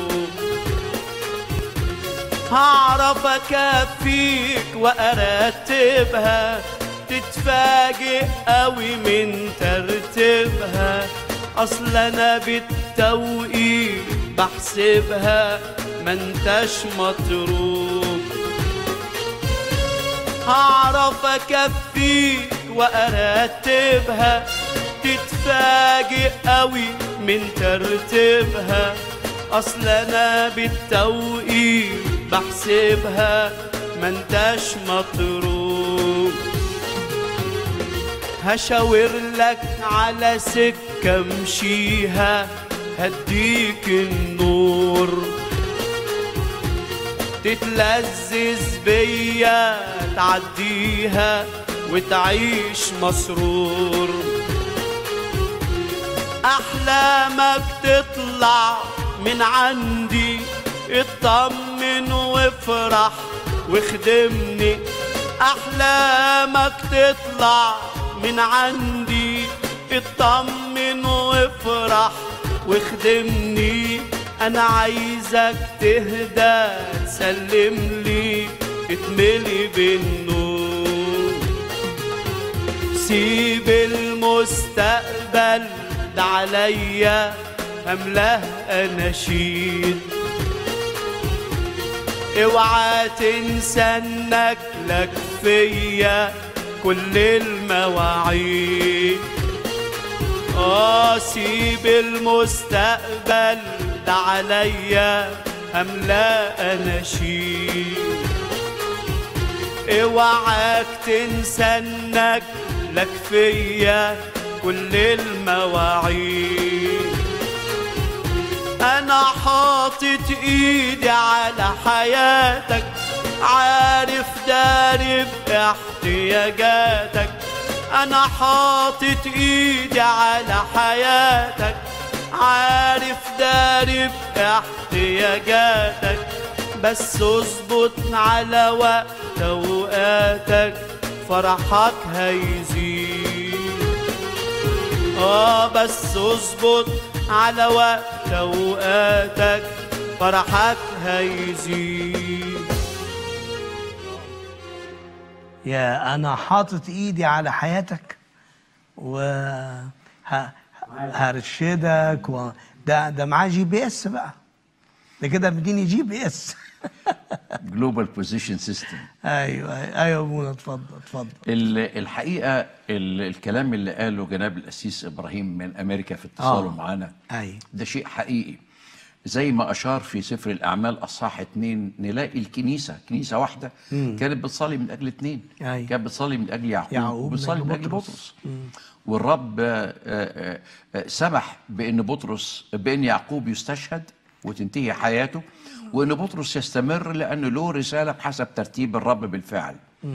هعرف اكفيك وارتبها، تتفاجئ قوي من ترتيبها. اصل انا بالتوقيت بحسبها، ما انتش متروك. هعرف اكفيك وارتبها، تتفاجئ قوي من ترتيبها. اصل انا بالتوقيت بحسبها، ما انتش مطروق. هشاور لك على سكة امشيها هديك النور، تتلذذ بيا تعديها وتعيش مسرور. أحلامك تطلع من عندي، اطمن وافرح واخدمني. أحلامك تطلع من عندي، اطمن وافرح واخدمني. أنا عايزك تهدى تسلم لي، اتملي بالنور. سيب المستقبل ده عليا أملاه أناشيد، اوعى تنسى انك لك فيا كل المواعيد. اه سيب المستقبل ده عليا املا اناشيد، اوعاك تنسى انك لك فيا كل المواعيد. انا حاطط ايدي على حياتك، عارف دارب احتياجاتك. انا حاطط ايدي على حياتك، عارف دارب احتياجاتك. بس اظبط على وقت اوقاتك، فرحك هيزيد. اه بس اظبط على وقت اوقاتك، فرحك هيزيد. يا انا حاطط ايدي على حياتك وهرشدك و... ده ده معاه جي بي اس بقى، ده كده مديني جي بي اس. جلوبال بوزيشن سيستم. ايوه ايوه ابونا، اتفضل اتفضل. الحقيقه ال- الكلام اللي قاله جناب القسيس ابراهيم من امريكا في اتصاله آه. معانا، ايوه ده شيء حقيقي. زي ما اشار في سفر الاعمال اصحاح اتنين، نلاقي الكنيسه كنيسه واحده مم. كانت بتصلي من اجل اتنين. أيوة. كانت بتصلي من اجل يعقوب, يعقوب وبتصلي من اجل بطرس. بطرس. والرب آه، آه، آه، سمح بان بطرس بان يعقوب يستشهد وتنتهي حياته، وان بطرس يستمر لان له رساله بحسب ترتيب الرب بالفعل.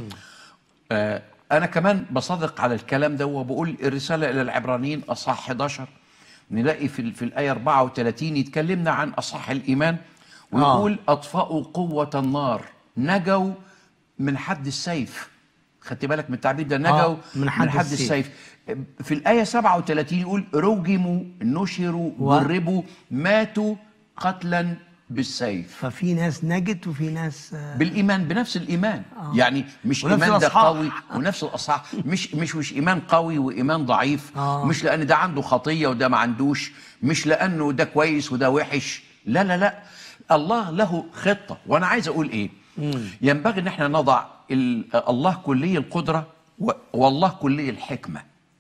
آه، انا كمان بصدق على الكلام ده، وبقول الرساله الى العبرانيين اصحاح احداشر نلاقي في في الايه اربعة وثلاثين يتكلمنا عن اصحاح الايمان، ويقول آه. اطفأوا قوه النار، نجوا من حد السيف. خدت بالك من التعبير ده؟ نجوا آه. من حد, من حد السيف. السيف. في الايه سبعة وثلاثين يقول رجموا نشروا و... جربوا ماتوا قتلا بالسيف. ففي ناس نجت وفي ناس آه بالايمان، بنفس الايمان. آه. يعني مش ونفس ايمان ده الأصحاح. قوي ونفس الاصحاح، مش مش مش ايمان قوي وايمان ضعيف. آه. مش لان ده عنده خطيه وده ما عندوش، مش لانه ده كويس وده وحش. لا لا لا، الله له خطه. وانا عايز اقول ايه؟ مم. ينبغي ان احنا نضع الله كلي القدره والله كلي الحكمه.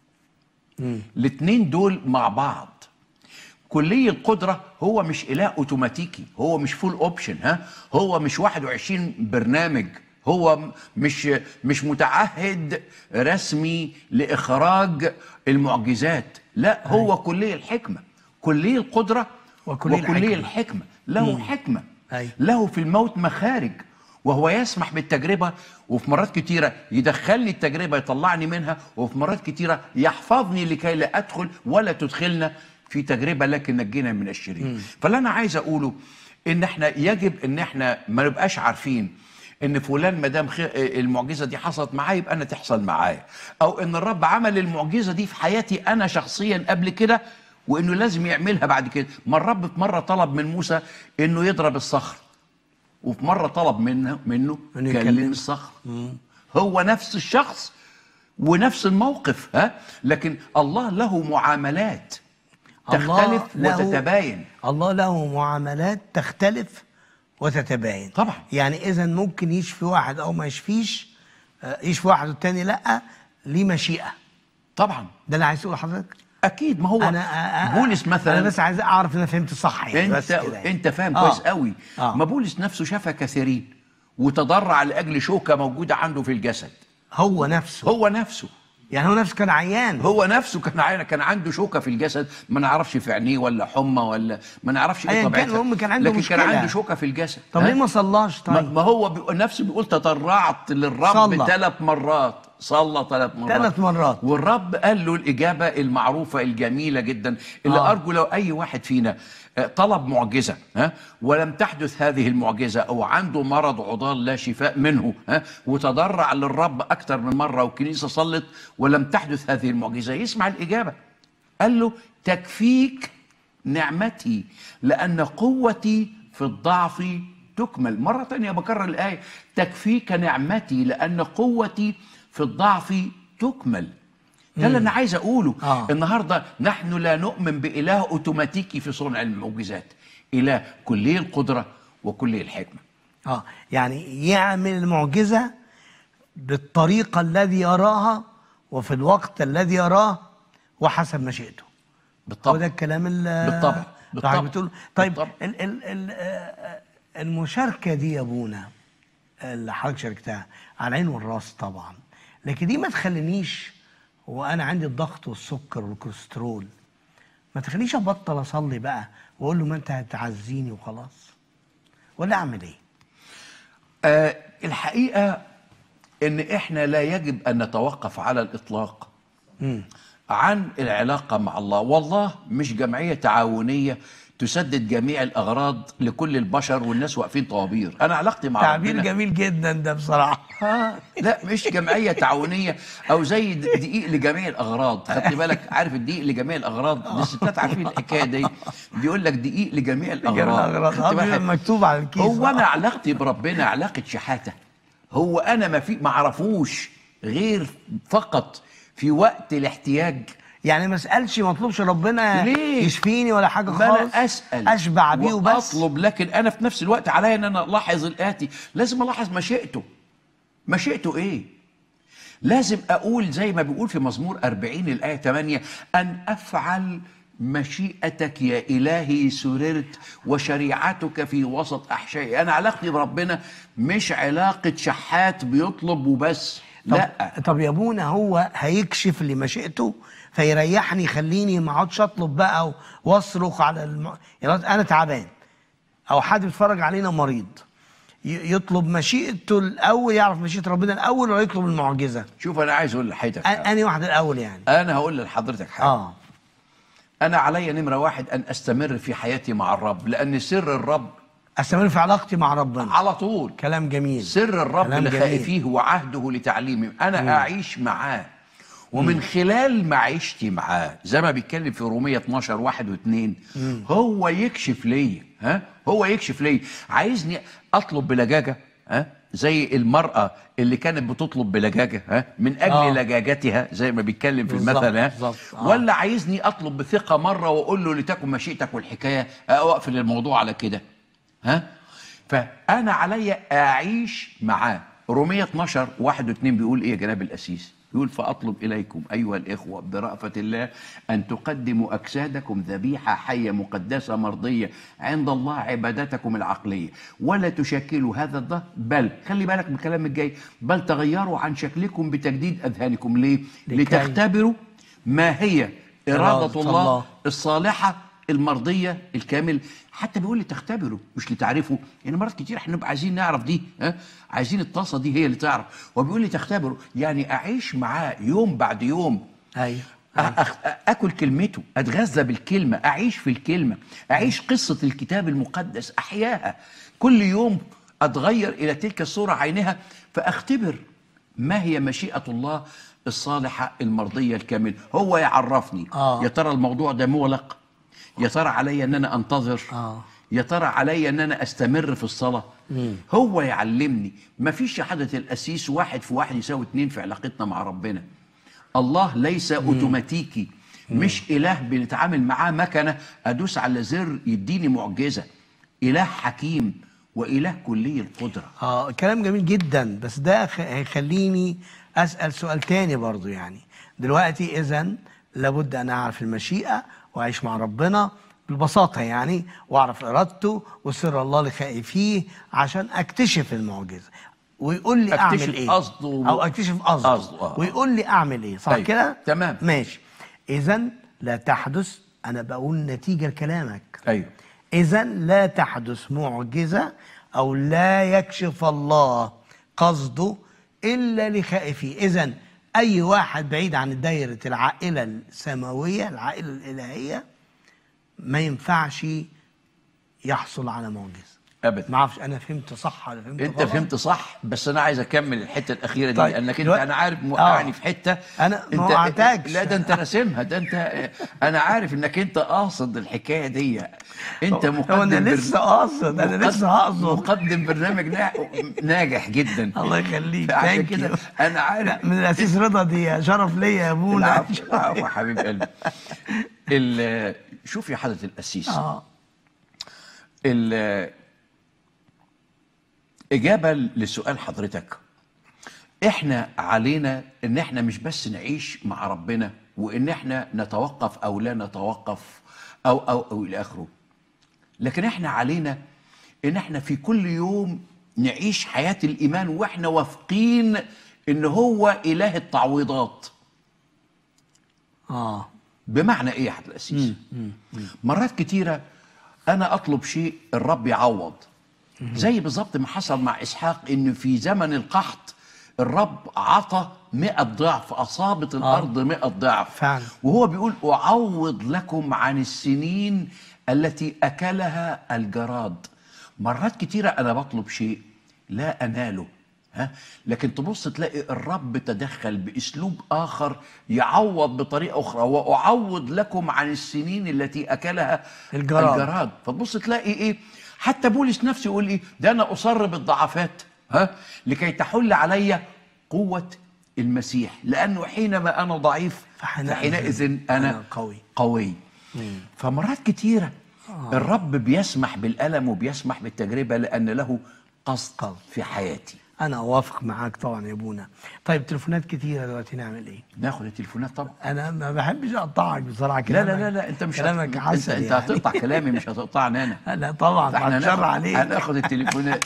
الاثنين دول مع بعض. كلي القدرة هو مش إله أوتوماتيكي، هو مش فول أوبشن، ها، هو مش واحد وعشرين برنامج، هو مش مش متعهد رسمي لإخراج المعجزات. لا، هو أي. كلي الحكمة، كلي القدرة وكلي, وكلي الحكمة. الحكمة له مم. حكمة أي. له في الموت مخارج، وهو يسمح بالتجربة، وفي مرات كتيرة يدخلني التجربة يطلعني منها، وفي مرات كتيرة يحفظني لكي لا أدخل ولا تدخلنا في تجربة لكن نجينا من الشرير. فاللي أنا عايز أقوله إن إحنا يجب إن إحنا ما نبقاش عارفين إن فلان ما دام المعجزة دي حصلت معاه يبقى أنا تحصل معايا، أو إن الرب عمل المعجزة دي في حياتي أنا شخصيا قبل كده وإنه لازم يعملها بعد كده. ما الرب في مرة طلب من موسى إنه يضرب الصخر، وفي مرة طلب منه منه كلم الصخر. هو نفس الشخص ونفس الموقف، ها، لكن الله له معاملات تختلف وتتباين. الله له معاملات تختلف وتتباين طبعا. يعني اذا ممكن يشفي واحد او ما يشفيش، يشفي واحد والتاني لا، ليه مشيئة. طبعا ده اللي عايز اقوله لحضرتك. اكيد. ما هو أنا بولس مثلا، انا بس عايز اعرف ان انا فهمت صح يعني. انت بس يعني. انت فاهم آه. كويس قوي. آه. ما بولس نفسه شفى كثيرين وتضرع لاجل شوكة موجودة عنده في الجسد. هو نفسه هو نفسه يعني هو نفسه كان عيان. هو نفسه كان عيان، كان عنده شوكه في الجسد، ما نعرفش في عينيه ولا حمى ولا ما نعرفش ايه أيا كان، طبيعتها، المهم كان عنده لكن مشكلة. كان عنده شوكه في الجسد. طب ها؟ ليه ما صلاش ما طيب؟ ما هو بيقول نفسه بيقول تضرعت للرب صلى. ثلاث مرات، صلى ثلاث مرات ثلاث مرات. والرب قال له الاجابه المعروفه الجميله جدا اللي آه. ارجو لو اي واحد فينا طلب معجزه ها ولم تحدث هذه المعجزه، او عنده مرض عضال لا شفاء منه ها وتضرع للرب اكثر من مره والكنيسه صلت ولم تحدث هذه المعجزه، يسمع الاجابه. قال له تكفيك نعمتي لان قوتي في الضعف تكمل. مرة تانية بكرر الآية، تكفيك نعمتي لأن قوتي في الضعف تكمل. ده اللي أنا عايز أقوله. آه. النهاردة نحن لا نؤمن بإله أوتوماتيكي في صنع المعجزات، إله كلي القدرة وكلي الحكمة. اه يعني يعمل المعجزة بالطريقة الذي يراها وفي الوقت الذي يراه وحسب مشيئته. بالطبع. وده الكلام اللي بالطبع. بالطبع. بتقول. طيب بالطبع. ال ال ال آه، المشاركة دي يا ابونا اللي حضرتك شاركتها على العين والراس طبعا، لكن دي ما تخلينيش وانا عندي الضغط والسكر والكوليسترول ما تخلينيش ابطل اصلي بقى واقول له ما انت هتعزيني وخلاص، ولا اعمل ايه؟ آه الحقيقة ان احنا لا يجب ان نتوقف على الاطلاق مم. عن العلاقة مع الله. والله مش جمعية تعاونية تسدد جميع الأغراض لكل البشر والناس واقفين طوابير. أنا علاقتي مع تعبير ربنا جميل جدا ده بصراحة. آه لا مش جمعية تعاونية أو زي دقيق لجميع الأغراض. خدت بالك؟ عارف الدقيق لجميع الأغراض؟ الستات عارفين الحكاية دي، بيقول لك دقيق لجميع الأغراض. خدت بالك؟ مكتوب على الكيس. هو أنا علاقتي بربنا علاقة شحاتة. هو أنا ما في ما أعرفوش غير فقط في وقت الاحتياج. يعني ما اسالش ما اطلبش ربنا ليه؟ يشفيني ولا حاجه ما خالص، أنا أسأل اشبع بيه وبس اطلب، لكن انا في نفس الوقت عليا ان انا الاحظ الاتي، لازم الاحظ مشيئته. مشيئته ايه؟ لازم اقول زي ما بيقول في مزمور أربعين الايه ثمانية، ان افعل مشيئتك يا الهي سررت وشريعتك في وسط احشائي. انا علاقتي بربنا مش علاقه شحات بيطلب وبس. طب لا طب يا ابونا هو هيكشف لي مشيئته فيريحني يخليني ما اقعدش اطلب بقى واصرخ على الم... يعني انا تعبان او حد بيتفرج علينا مريض ي- يطلب مشيئته الاول، يعرف مشيئه ربنا الاول ولا يطلب المعجزه؟ شوف انا عايز اقول لحضرتك أ- انهي واحده الاول يعني؟ انا هقول لحضرتك حاجه. اه انا عليا نمره واحد ان استمر في حياتي مع الرب، لان سر الرب استمر في علاقتي مع ربنا على طول. كلام جميل. سر الرب كلام لخائفيه وعهده لتعليمه. انا مم. اعيش معاه، ومن مم. خلال معيشتي معاه زي ما بيتكلم في رومية اتناشر واحد واثنين هو يكشف لي. ها هو يكشف لي. عايزني اطلب بلجاجه ها زي المرأة اللي كانت بتطلب بلجاجة ها من أجل آه. لجاجتها زي ما بيتكلم في المثل ها آه. ولا عايزني أطلب بثقة مرة وأقول له لتكن مشيئتك والحكاية أقفل الموضوع على كده ها. فأنا عليا أعيش معاه. رومية اتناشر واحد واثنين بيقول إيه يا جناب الأسيس؟ يقول فأطلب إليكم أيها الإخوة برأفة الله أن تقدموا أجسادكم ذبيحة حية مقدسة مرضية عند الله عبادتكم العقلية، ولا تشكلوا هذا الظهر، بل خلي بالك من الكلام الجاي، بل تغيروا عن شكلكم بتجديد أذهانكم. ليه؟ لتختبروا ما هي إرادة الله, الله الصالحة المرضية الكامل. حتى بيقول لي تختبروا مش لتعرفوا. يعني مرات كتير احنا نبقى عايزين نعرف دي ها عايزين الطاسه دي هي اللي تعرف، وبيقول لي تختبروا يعني اعيش معاه يوم بعد يوم. ايوه اكل كلمته، اتغذى بالكلمه، اعيش في الكلمه، اعيش قصه الكتاب المقدس، احياها كل يوم، اتغير الى تلك الصوره عينها، فاختبر ما هي مشيئه الله الصالحه المرضيه الكامله. هو يعرفني آه. يا ترى الموضوع ده مغلق، يا ترى عليا ان انا انتظر آه. يا ترى عليا ان انا استمر في الصلاه. مم. هو يعلمني. مفيش يا حضرة القسيس واحد في واحد يساوي اتنين في علاقتنا مع ربنا. الله ليس مم. اوتوماتيكي. مم. مش اله بنتعامل معاه مكنه ادوس على زر يديني معجزه. اله حكيم واله كلي القدره. اه كلام جميل جدا، بس ده هيخليني اسال سؤال تاني برضو. يعني دلوقتي اذا لابد ان اعرف المشيئه واعيش مع ربنا ببساطه يعني، واعرف ارادته وسر الله لخائفيه عشان اكتشف المعجزه. ويقول لي أكتشف اعمل ايه قصده او اكتشف قصده قصده، آه. ويقول لي اعمل ايه، صح أيوة. كده؟ تمام. ماشي. اذا لا تحدث، انا بقول نتيجه لكلامك. ايوه. اذا لا تحدث معجزه او لا يكشف الله قصده الا لخائفيه. اذا اي واحد بعيد عن دايره العائله السماويه العائله الالهيه ما ينفعش يحصل على معجزه ابدا. ما اعرفش انا فهمت صح ولا فهمت انت غلط؟ فهمت صح، بس انا عايز اكمل الحته الاخيره دي. طيب. لانك انت دلوقتي- انا عارف موقعني آه. في حته. أنا ما انت وقعتكش. لا ده انت راسمها، ده انت انا عارف انك انت قاصد الحكايه دي. انت مقدم هو انا بر- لسه قاصد، انا مقدم- لسه هقصد. مقدم برنامج نا- ناجح جدا. الله يخليك. عشان Thank كده you. انا عارف. من الاسيس رضا دي شرف ليا يا ابونا. العفو العفو يا حبيب قلبي. ال- شوف يا حضره القسيس، اه ال- إجابة لسؤال حضرتك، إحنا علينا إن إحنا مش بس نعيش مع ربنا وإن إحنا نتوقف أو لا نتوقف أو أو أو إلى آخره، لكن إحنا علينا إن إحنا في كل يوم نعيش حياة الإيمان وإحنا واثقين إن هو إله التعويضات. اه بمعنى إيه يا حضرة القسيس؟ مرات كتيرة أنا أطلب شيء الرب يعوض، زي بالظبط ما حصل مع إسحاق، إن في زمن القحط الرب عطى مئة ضعف، أصابت الأرض مئة ضعف فعلا. وهو بيقول أعوض لكم عن السنين التي أكلها الجراد. مرات كتيرة أنا بطلب شيء لا أناله، ها، لكن تبص تلاقي الرب تدخل بأسلوب آخر يعوض بطريقة أخرى، وأعوض لكم عن السنين التي أكلها الجراد. الجراد. فتبص تلاقي إيه، حتى بولس نفسه يقول إيه، ده أنا أصر بالضعفات، ها، لكي تحل علي قوة المسيح، لأنه حينما أنا ضعيف فحينئذ فحينئذ أنا, أنا قوي. قوي. فمرات كتيرة الرب بيسمح بالألم وبيسمح بالتجربة لأن له قصد قصد. في حياتي. انا اوافق معاك طبعا يا ابونا. طيب تليفونات كتيره دلوقتي نعمل ايه؟ ناخد التليفونات طبعا. انا ما بحبش اقطعك بصراحه. لا كلامك لا لا لا انت مش كلامك هت... عسل انت, انت يعني. هتقطع كلامي مش هتقطعني انا. لا طبعا فاحنا هتشر هناخد, عليك. هناخد التليفونات.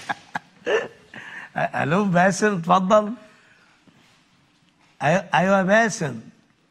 الو باسم اتفضل. أيوة, ايوه يا باسم.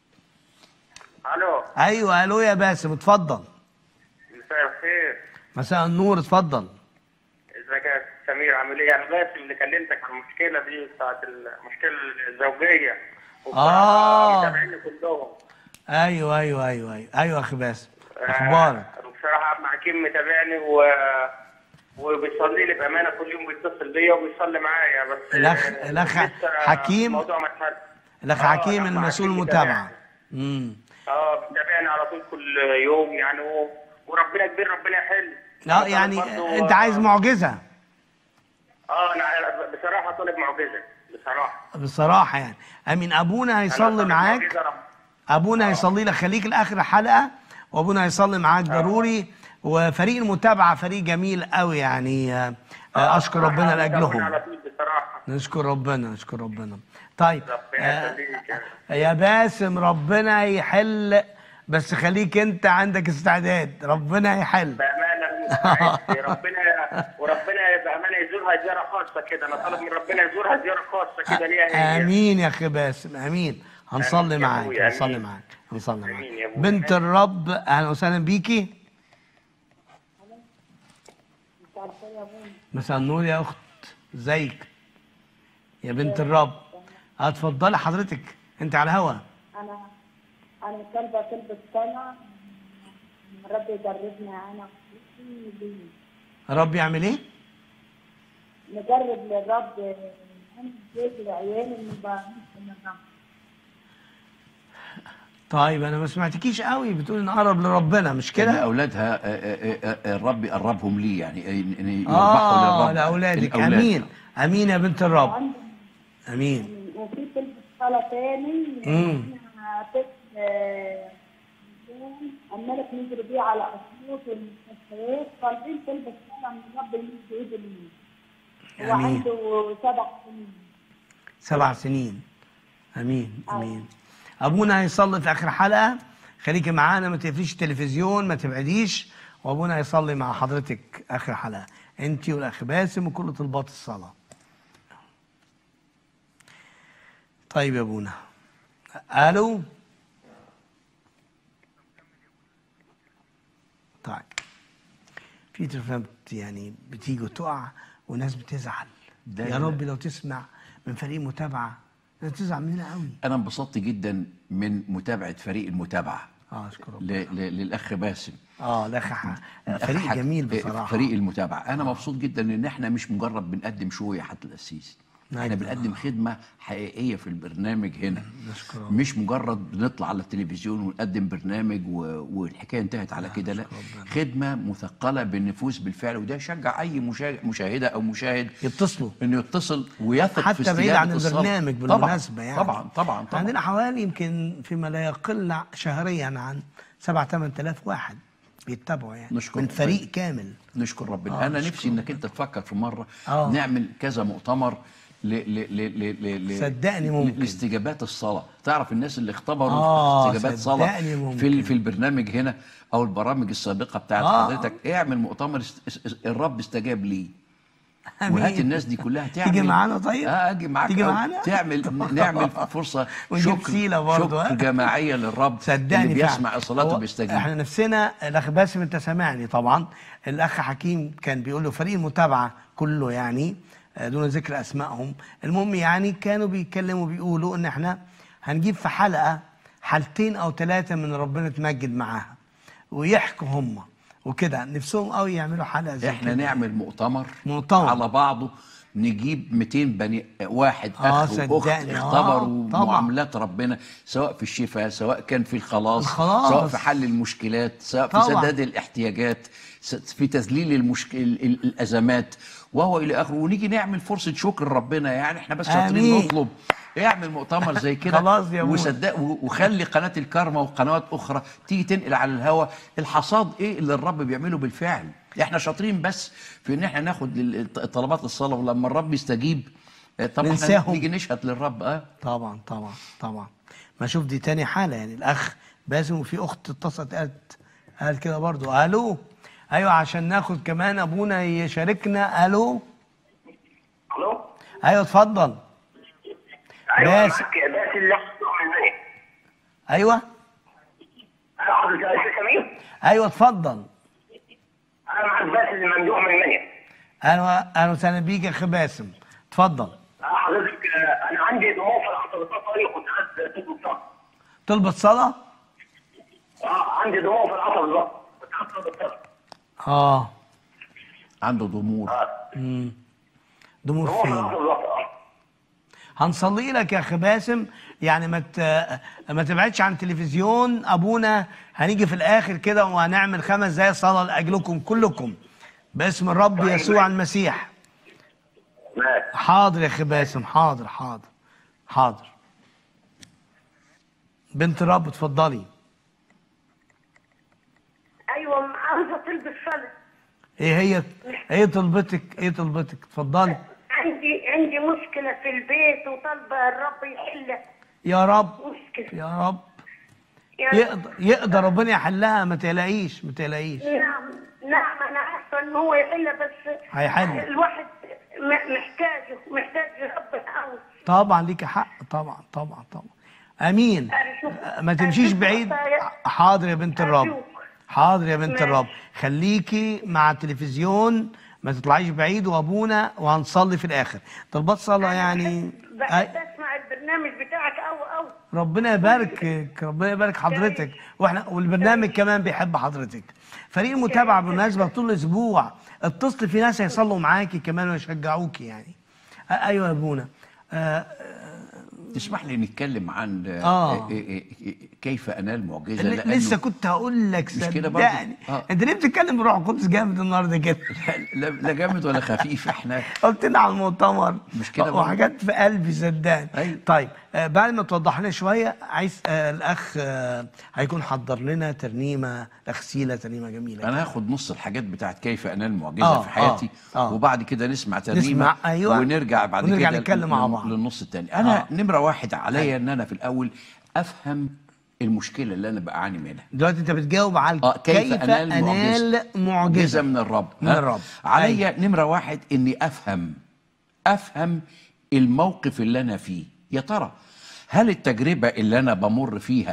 الو. ايوه الو يا باسم اتفضل. مساء الخير. مساء النور اتفضل. ازيك يا سمير، عامل ايه؟ انا باسم اللي كلمتك عن المشكله دي بتاعت المشكله الزوجيه. آه. متابعيني كلهم. ايوه ايوه ايوه ايوه ايوه يا اخي باسم اخبارك؟ آه بصراحه عم حكيم متابعني و وبيصلي لي بامانه، كل يوم بيتصل بيا وبيصلي معايا، بس الاخ آه، الاخ لسه حكيم الموضوع ما اتحلش. الاخ آه، حكيم الأخ المسؤول حكيم المتابعه. امم اه بيتابعني على طول كل يوم يعني، و... وربنا كبير، ربنا يحل. اه يعني برضو- انت عايز معجزه اه انا بصراحه طالب معجزه بصراحه. بصراحه يعني. امين. ابونا أنا هيصلي طالب معاك. معجزة رب. ابونا هيصلي لك، خليك لاخر الحلقه وابونا هيصلي معاك ضروري. وفريق المتابعه فريق جميل قوي يعني. آه، آه، اشكر ربنا بصراحة لاجلهم. على طول بصراحه. نشكر ربنا نشكر ربنا. طيب ربنا آه، يخليك يا- يا باسم ربنا يحل، بس خليك انت عندك استعداد. ربنا يحل. بامانه مستعد. ربنا وربنا بامانه يزورها زياره خاصه كده، انا طالب من ربنا يزورها زياره خاصه كده ليها هي. امين يا اخي باسم امين. هنصلي آمين يا معاك أبويا، هنصلي آمين. معاك هنصلي معاك. آمين يا أبويا. بنت الرب اهلا وسهلا بيكي. مساء النور يا اخت، ازيك يا بنت الرب؟ اتفضلي حضرتك، انت على الهوا. انا انا طالبه تلبس سنه، رب يجربنا انا الرب يعمل ايه؟ نجرب للرب انا بيت العيال اللي بقى طيب انا ما سمعتكيش قوي، بتقولي نقرب لربنا مش ان كده؟ اولادها آه، آه، آه، الرب يقربهم ليه، يعني ان يذبحوا اه للرب لاولادك. الأولاد. امين امين يا بنت الرب عندي امين. وفي تلبس صلاه تاني. امم احنا طفل آه، عماله نجري بيه على اسيوط والمستشفيات، طالبين تلبس صلاه من الرب يمد ايده ليه. هو آمين. عنده سبع سنين. سبع سنين. امين امين. ابونا هيصلي في اخر حلقه، خليكي معانا ما تقفليش التلفزيون ما تبعديش، وابونا هيصلي مع حضرتك اخر حلقه انت والاخ باسم وكل طلبات الصلاه. طيب يا ابونا. الو. طيب في تليفونات يعني بتيجي وتقع وناس بتزعل. يا رب لو تسمع من فريق متابعه انت تزعل مننا قوي. انا انبسطت جدا من متابعه فريق المتابعه. اه اشكر ل- ل- للاخ باسم. اه الاخ فريق جميل بصراحه. فريق المتابعه انا مبسوط جدا ان احنا مش مجرد بنقدم شو يا حضرة القسيس، احنا بنقدم خدمه حقيقيه في البرنامج هنا. نشكر مش مجرد بنطلع على التلفزيون ونقدم برنامج و... والحكايه انتهت على كده، لا، خدمه مثقله بالنفوس بالفعل، وده يشجع اي مشا... مشاهده او مشاهد يتصلوا انه يتصل ويثق حتى في بعيد عن الصلاة. البرنامج بالمناسبه يعني. طبعا طبعا طبعا عندنا حوالي يمكن فيما لا يقل شهريا عن سبعة ثمانية آلاف واحد بيتابعوا يعني نشكر من فريق ربنا. كامل. نشكر ربنا. آه انا نشكر نفسي انك انت تفكر في مره آه. نعمل كذا مؤتمر ل ل ل ل ل صدقني ممكن. لاستجابات الصلاه. تعرف الناس اللي اختبروا آه استجابات صلاه في في البرنامج هنا او البرامج السابقه بتاعت آه. حضرتك، اعمل مؤتمر است... است... الرب استجاب ليه. وهات الناس دي كلها تعمل. تيجي معانا طيب؟ اه اجي معاك. تيجي معانا؟ تعمل نعمل فرصه شكر برضه شكر جماعيه للرب صدقني اللي بيسمع صلاته بيستجيب. احنا نفسنا الاخ باسم انت سامعني طبعا، الاخ حكيم كان بيقول له فريق المتابعه كله يعني دون ذكر اسمائهم، المهم يعني كانوا بيتكلموا بيقولوا ان احنا هنجيب في حلقه حالتين او ثلاثه من ربنا تمجد معاها ويحكوا هم وكده، نفسهم قوي يعملوا حلقه زي احنا كده. نعمل مؤتمر مؤتمر على بعضه، نجيب مئتين بني واحد آه اخ واخت اختبروا آه معاملات ربنا، سواء في الشفاء، سواء كان في الخلاص، الخلاص. سواء في حل المشكلات، سواء في طبعا. سداد الاحتياجات، في تذليل المشك... ال- ال- الازمات وهو الى اخره، ونيجي نعمل فرصه شكر ربنا. يعني احنا بس شاطرين نطلب اعمل مؤتمر زي كده خلاص يا وصدق وخلي قناه الكارما وقنوات اخرى تيجي تنقل على الهواء الحصاد ايه اللي الرب بيعمله بالفعل. احنا شاطرين بس في ان احنا ناخد طلبات الصلاه، ولما الرب يستجيب طبعا احنا نيجي نشهد للرب. اه طبعا طبعا طبعا. ما شوف دي تاني حاله يعني الاخ باسم وفي اخت اتصلت قالت قال كده برضو الو. ايوه عشان ناخد كمان ابونا يشاركنا. الو الو ايوه اتفضل. ايوه باسم. معاك باسم اللي من المنيا. ايوه انا حضرتك يا استاذ سمير. ايوه اتفضل. انا معاك باسم الممدوح من المنيا. اهلا اهلا وسهلا بيك يا اخي باسم اتفضل. حضرتك انا عندي دموع في العصب البصري وكنت عايز تطلب صلاه. طلبت صلاه؟ اه عندي دموع في العصب البصري كنت عايز تطلب صلاه. اه عنده ضمور. امم ضمور فين؟ هنصلي لك يا اخي باسم، يعني ما ما تبعدش عن التلفزيون. ابونا هنيجي في الاخر كده وهنعمل خمس دقايق صلاه لاجلكم كلكم باسم الرب يسوع المسيح. حاضر يا اخي باسم، حاضر حاضر حاضر. بنت الرب اتفضلي. ايوه عاوزه تلبس صلاه. ايه هي ايه طلبتك؟ ايه طلبتك؟ اتفضلي. عندي عندي مشكله في البيت وطالبه الرب يحلها. يا رب مشكله يا رب يا يقدر يقدر ربنا يحلها، ما تقلقيش ما تقلقيش. نعم نعم انا عارفه ان هو يحلها، بس هيحل. الواحد م- محتاجه محتاج رب يعوض. طبعا ليك حق، طبعا طبعا طبعا. امين. ما تمشيش بعيد. حاضر يا بنت الرب، حاضر يا بنت الرب، خليكي مع التلفزيون ما تطلعيش بعيد وابونا وهنصلي في الاخر. طلبات صلاه يعني بحب اسمع البرنامج بتاعك او او ربنا يباركك، ربنا يبارك حضرتك، واحنا والبرنامج كمان بيحب حضرتك. فريق المتابعه بالمناسبه طول الاسبوع اتصل، في ناس هيصلوا معاكي كمان ويشجعوكي يعني. ايوه يا ابونا. آه تسمح لي نتكلم عن آه. كيف انال معجزه؟ لسه كنت هقول لك صدقني. آه. انت ليه بتتكلم بروح القدس جامد النهارده كده؟ لا, لا جامد ولا خفيف. احنا قلت لنا على المؤتمر مش كده وحاجات في قلبي صدقني. أيوة. طيب آه بعد ما توضح لنا شويه عايز آه الاخ آه هيكون حضر لنا ترنيمه الاخ سيلا، ترنيمه جميله. انا هاخد نص الحاجات بتاعت كيف انال معجزه آه. في حياتي. آه. آه. وبعد كده نسمع ترنيمه نسمع. أيوة. ونرجع بعد ونرجع كده نتكلم مع بعض للنص الثاني. انا آه. نمره واحد عليا ان انا في الاول افهم المشكله اللي انا بعاني منها. دلوقتي انت بتجاوب على آه. كيف, كيف انال, أنال معجزه من الرب. من الرب. عليا أيوة. نمره واحد اني افهم افهم الموقف اللي انا فيه. يا ترى هل التجربة اللي أنا بمر فيها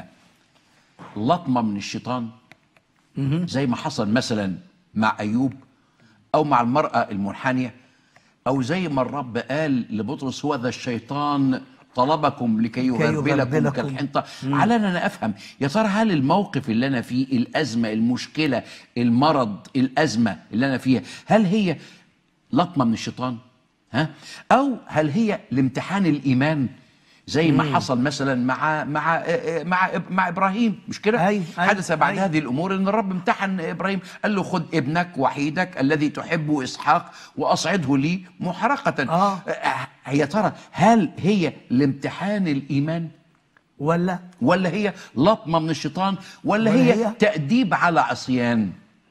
لطمة من الشيطان زي ما حصل مثلا مع أيوب أو مع المرأة المنحنية، أو زي ما الرب قال لبطرس هو ذا الشيطان طلبكم لكي يغربلكم كالحنطة؟ على أن أنا أفهم يا ترى هل الموقف اللي أنا فيه، الأزمة، المشكلة، المرض، الأزمة اللي أنا فيها، هل هي لطمة من الشيطان؟ ها؟ أو هل هي لامتحان الإيمان زي ما حصل مثلا مع مع مع مع ابراهيم، مش كده؟ أي حدث بعد أي. هذه الامور ان الرب امتحن ابراهيم، قال له خذ ابنك وحيدك الذي تحبه اسحاق واصعده لي محرقه. آه. يا ترى هل هي لامتحان الايمان ولا ولا هي لطمه من الشيطان ولا, ولا هي, هي تأديب على عصيان؟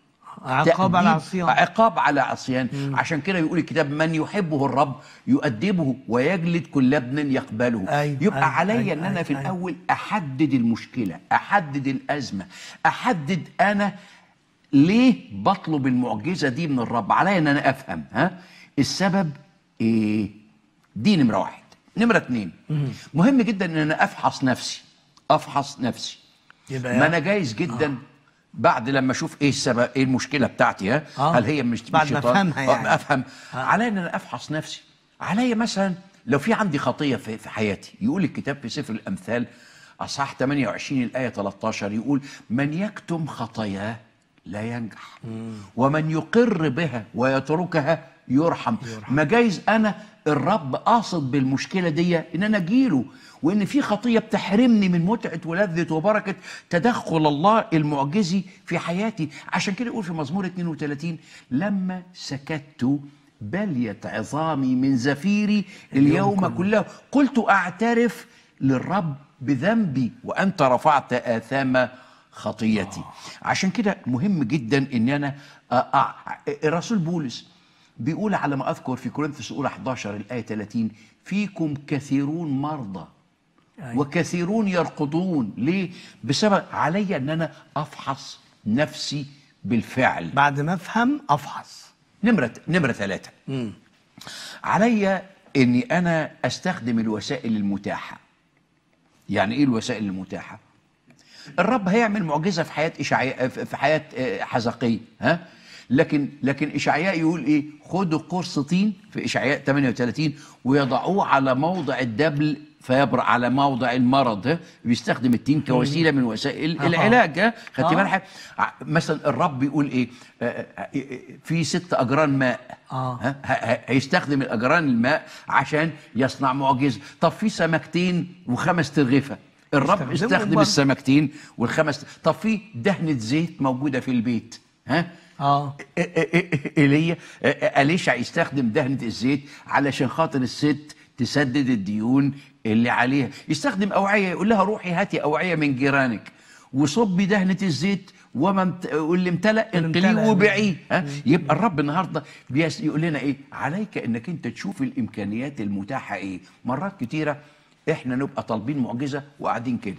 عقاب على عصيان. عقاب على عصيان. عشان كده يقول الكتاب من يحبه الرب يؤدبه ويجلد كل ابن يقبله. أي يبقى أي عليا أي ان انا أي في أي الاول احدد المشكله، احدد الازمه، احدد انا ليه بطلب المعجزه دي من الرب. عليا ان انا افهم ها السبب ايه. دي نمره واحد. نمره اتنين، مهم جدا ان انا افحص نفسي. افحص نفسي. يبقى ما انا جايز جدا آه. بعد لما اشوف ايه السبب، ايه المشكله بتاعتي، ها آه. هل هي مش بعد ما افهمها يعني. افهم آه. عليا ان انا افحص نفسي. عليا مثلا لو في عندي خطيه في, في حياتي، يقول الكتاب في سفر الامثال اصحاح ثمانية وعشرين الايه ثلاثة عشر يقول من يكتم خطاياه لا ينجح مم. ومن يقر بها ويتركها يرحم, يرحم. ما جايز انا الرب قاصد بالمشكله دي ان انا اجيله، وان في خطيه بتحرمني من متعه ولذه وبركه تدخل الله المعجزي في حياتي. عشان كده يقول في مزمور اثنين وثلاثين لما سكت بليت عظامي من زفيري اليوم, اليوم كله قلت اعترف للرب بذنبي وانت رفعت اثام خطيتي. عشان كده مهم جدا ان انا الرسول بولس بيقول على ما اذكر في كورنثوس الاولى احد عشر الايه ثلاثين فيكم كثيرون مرضى وكثيرون يرقدون. ليه؟ بسبب علي ان انا افحص نفسي بالفعل. بعد ما افهم افحص. نمره نمره ثلاثه، علي اني انا استخدم الوسائل المتاحه. يعني ايه الوسائل المتاحه؟ الرب هيعمل معجزه في حياه اشعياء، في حياه حزقية، ها لكن لكن اشعياء يقول ايه؟ خدوا قرص طين في اشعياء ثمانية وثلاثين ويضعوه على موضع الدبل فيبرأ على موضع المرض. ها بيستخدم التين كوسيله من وسائل أه. العلاج. ها خدت بالك؟ مثلا الرب يقول ايه؟ في ست اجران ماء. أه. هيستخدم الاجران الماء عشان يصنع معجزه. طب في سمكتين وخمس ترغفه، الرب استخدم السمكتين والخمس. طب في دهنه زيت موجوده في البيت، ها اه ايليا اليشع يستخدم دهنه الزيت علشان خاطر الست تسدد الديون اللي عليها. يستخدم اوعيه، يقول لها روحي هاتي اوعيه من جيرانك وصبي دهنه الزيت وما واللي امتلأ انقليه وبيعيه. ها يبقى الرب النهارده يقول لنا ايه؟ عليك انك انت تشوف الامكانيات المتاحه ايه. مرات كتيره احنا نبقى طالبين معجزه وقاعدين كده.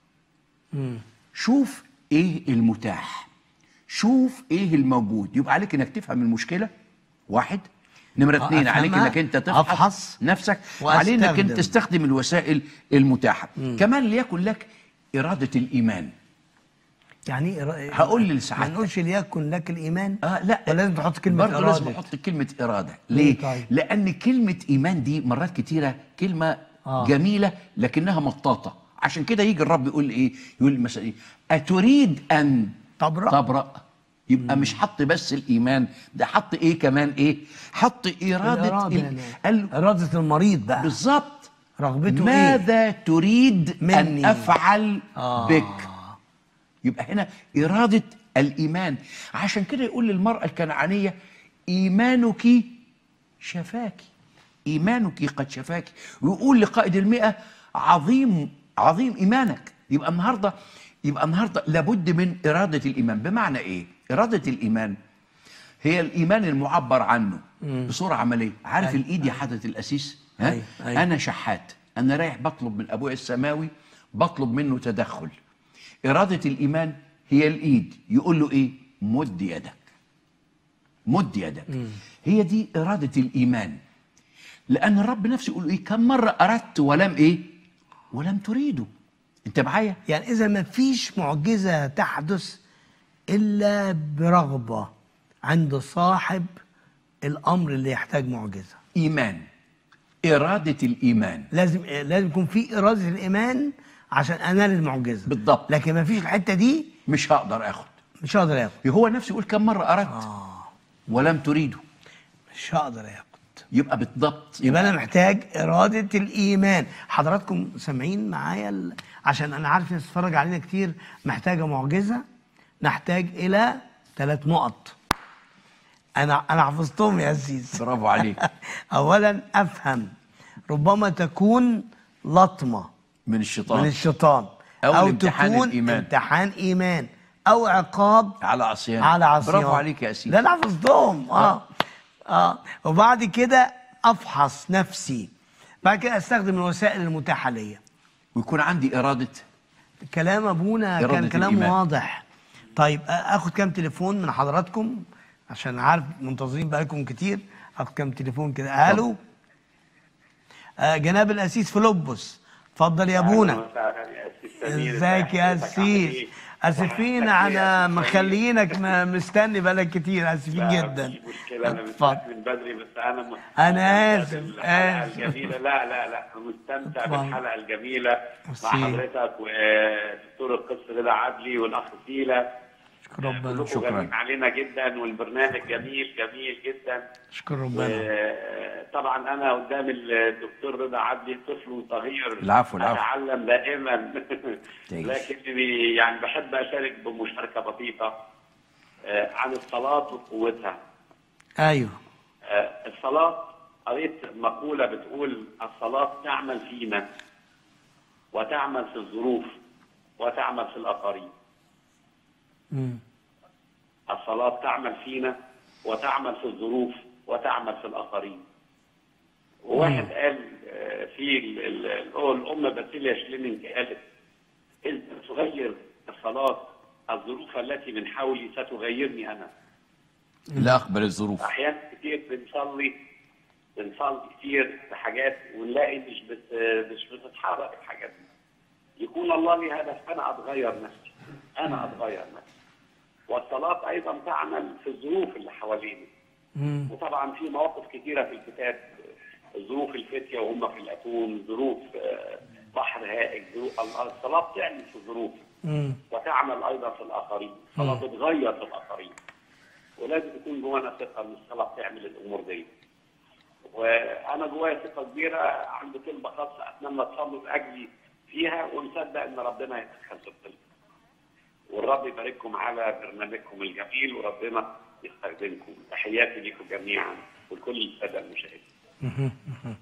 شوف ايه المتاح، شوف ايه الموجود. يبقى عليك انك تفهم المشكله واحد. نمره اثنين عليك انك انت تفحص نفسك، وعليك انك انت تستخدم الوسائل المتاحه. مم. كمان ليكن لك اراده الايمان. يعني إر... هقول لسعادتك ما نقولش ليكن لك الايمان. اه لا لازم تحط كلمه برضه لازم احط كلمه اراده. ليه؟ طيب. لان كلمه ايمان دي مرات كتيره كلمه آه. جميله لكنها مطاطه. عشان كده يجي الرب يقول ايه؟ يقول مثلا ايه؟ اتريد ان تبرأ تبرأ. يبقى مم. مش حط بس الايمان ده، حط ايه كمان؟ ايه؟ حط اراده الإرادة إيه؟ يعني. قال اراده المريض بقى بالظبط. رغبته ماذا إيه؟ تريد مني ان افعل آه. بك. يبقى هنا اراده الايمان. عشان كده يقول للمراه الكنعانيه ايمانك شفاك، ايمانك قد شفاك. ويقول لقائد المئة عظيم عظيم ايمانك. يبقى النهارده يبقى النهارده لابد من اراده الايمان. بمعنى ايه؟ اراده الايمان هي الايمان المعبر عنه مم. بصوره عمليه. عارف أي. الايد يا حضره القسيس؟ ها أي. أي. انا شحات، انا رايح بطلب من ابويا السماوي، بطلب منه تدخل. اراده الايمان هي الايد. يقول له ايه؟ مد يدك، مد يدك. مم. هي دي اراده الايمان. لان الرب نفسه يقول ايه؟ كم مره اردت ولم ايه؟ ولم تريدوا. انت معايا؟ يعني اذا ما فيش معجزه تحدث الا برغبه عند صاحب الامر اللي يحتاج معجزه. ايمان، اراده الايمان. لازم لازم يكون في اراده الايمان عشان انال المعجزه بالضبط. لكن ما فيش الحته دي مش هقدر اخد. مش هقدر اخد. هو نفسه يقول كم مره اردت اه ولم تريدوا. مش هقدر اخد. يبقى بالضبط. يبقى انا محتاج اراده الايمان. حضراتكم سامعين معايا ال... عشان انا عارف ناس تتفرج علينا كتير محتاجه معجزه. نحتاج الى ثلاث نقط. انا انا حفظتهم يا عزيز. برافو عليك. اولا افهم، ربما تكون لطمه من الشيطان من الشيطان أو او الامتحان تكون الإيمان. امتحان ايمان او عقاب على عصيان. على عصيان. برافو عليك يا سيدي. لا انا حفظتهم. اه اه وبعد كده افحص نفسي. بعد كده استخدم الوسائل المتاحه ليا. ويكون عندي اراده. كلام ابونا إرادة كان كلام الإيمان. واضح. طيب اخد كام تليفون من حضراتكم عشان عارف منتظرين بقالكم كتير. اخد كام تليفون كده. الو. آه جناب الاسيس فيلبس، اتفضل يا ابونا. ازيك يا اسيس؟ اسفين انا مخليينك م- مستني بقالك كتير. اسفين جدا. مش مشكلة، أنا اتفضل. من بدري بس أنا م... أنا آسف، الحلقة آسف. الجميلة. لا لا لا مستمتع اتفضل. بالحلقة الجميلة مع ميرسي. حضرتك ودكتور القس رضا عدلي والأخ سيلا. شكرا ربنا. كلكم شكراً. غاليين علينا جدا والبرنامج جميل جميل جدا. شكرا ربنا. طبعا أنا قدام الدكتور رضا عدلي طفل صغير. العفو، العفو. أتعلم دائما. تعيش. لكن يعني بحب أشارك بمشاركة بسيطة آه، عن الصلاة وقوتها. ايوه. آه، الصلاة، قريت مقولة بتقول الصلاة تعمل فينا وتعمل في الظروف وتعمل في الآخرين. مم. الصلاة تعمل فينا وتعمل في الظروف وتعمل في الآخرين. وواحد قال آه، في ال- ال- ال- الأم باسيليا شلينينج قالت إذ تغير الصلاة الظروف التي من حولي ستغيرني أنا. لا اقبل الظروف. احيانا كتير بنصلي بنصلي كتير في حاجات ونلاقي مش بت مش بتتحرك الحاجات دي. يكون الله لي هدف انا اتغير نفسي، انا اتغير نفسي. والصلاه ايضا تعمل في الظروف اللي حوالينا. مم. وطبعا في مواقف كتيره في الكتاب، ظروف الفتيه وهم في الاتون، ظروف آه، بحر هائج، ظروف الصلاه بتعمل في الظروف مم. وتعمل ايضا في الاخرين. الصلاه بتغير في الاخرين. ولازم يكون جوانا ثقه ان الصلاه بتعمل الامور دي. وانا جوايا ثقه كبيره، عندي طلبه خاصه اتمنى تصلوا لاجلي فيها، ونصدق ان ربنا يتدخل في الطلب. والرب يبارككم على برنامجكم الجميل وربنا يستخدمكم. تحياتي لكم جميعا ولكل الساده المشاهدين.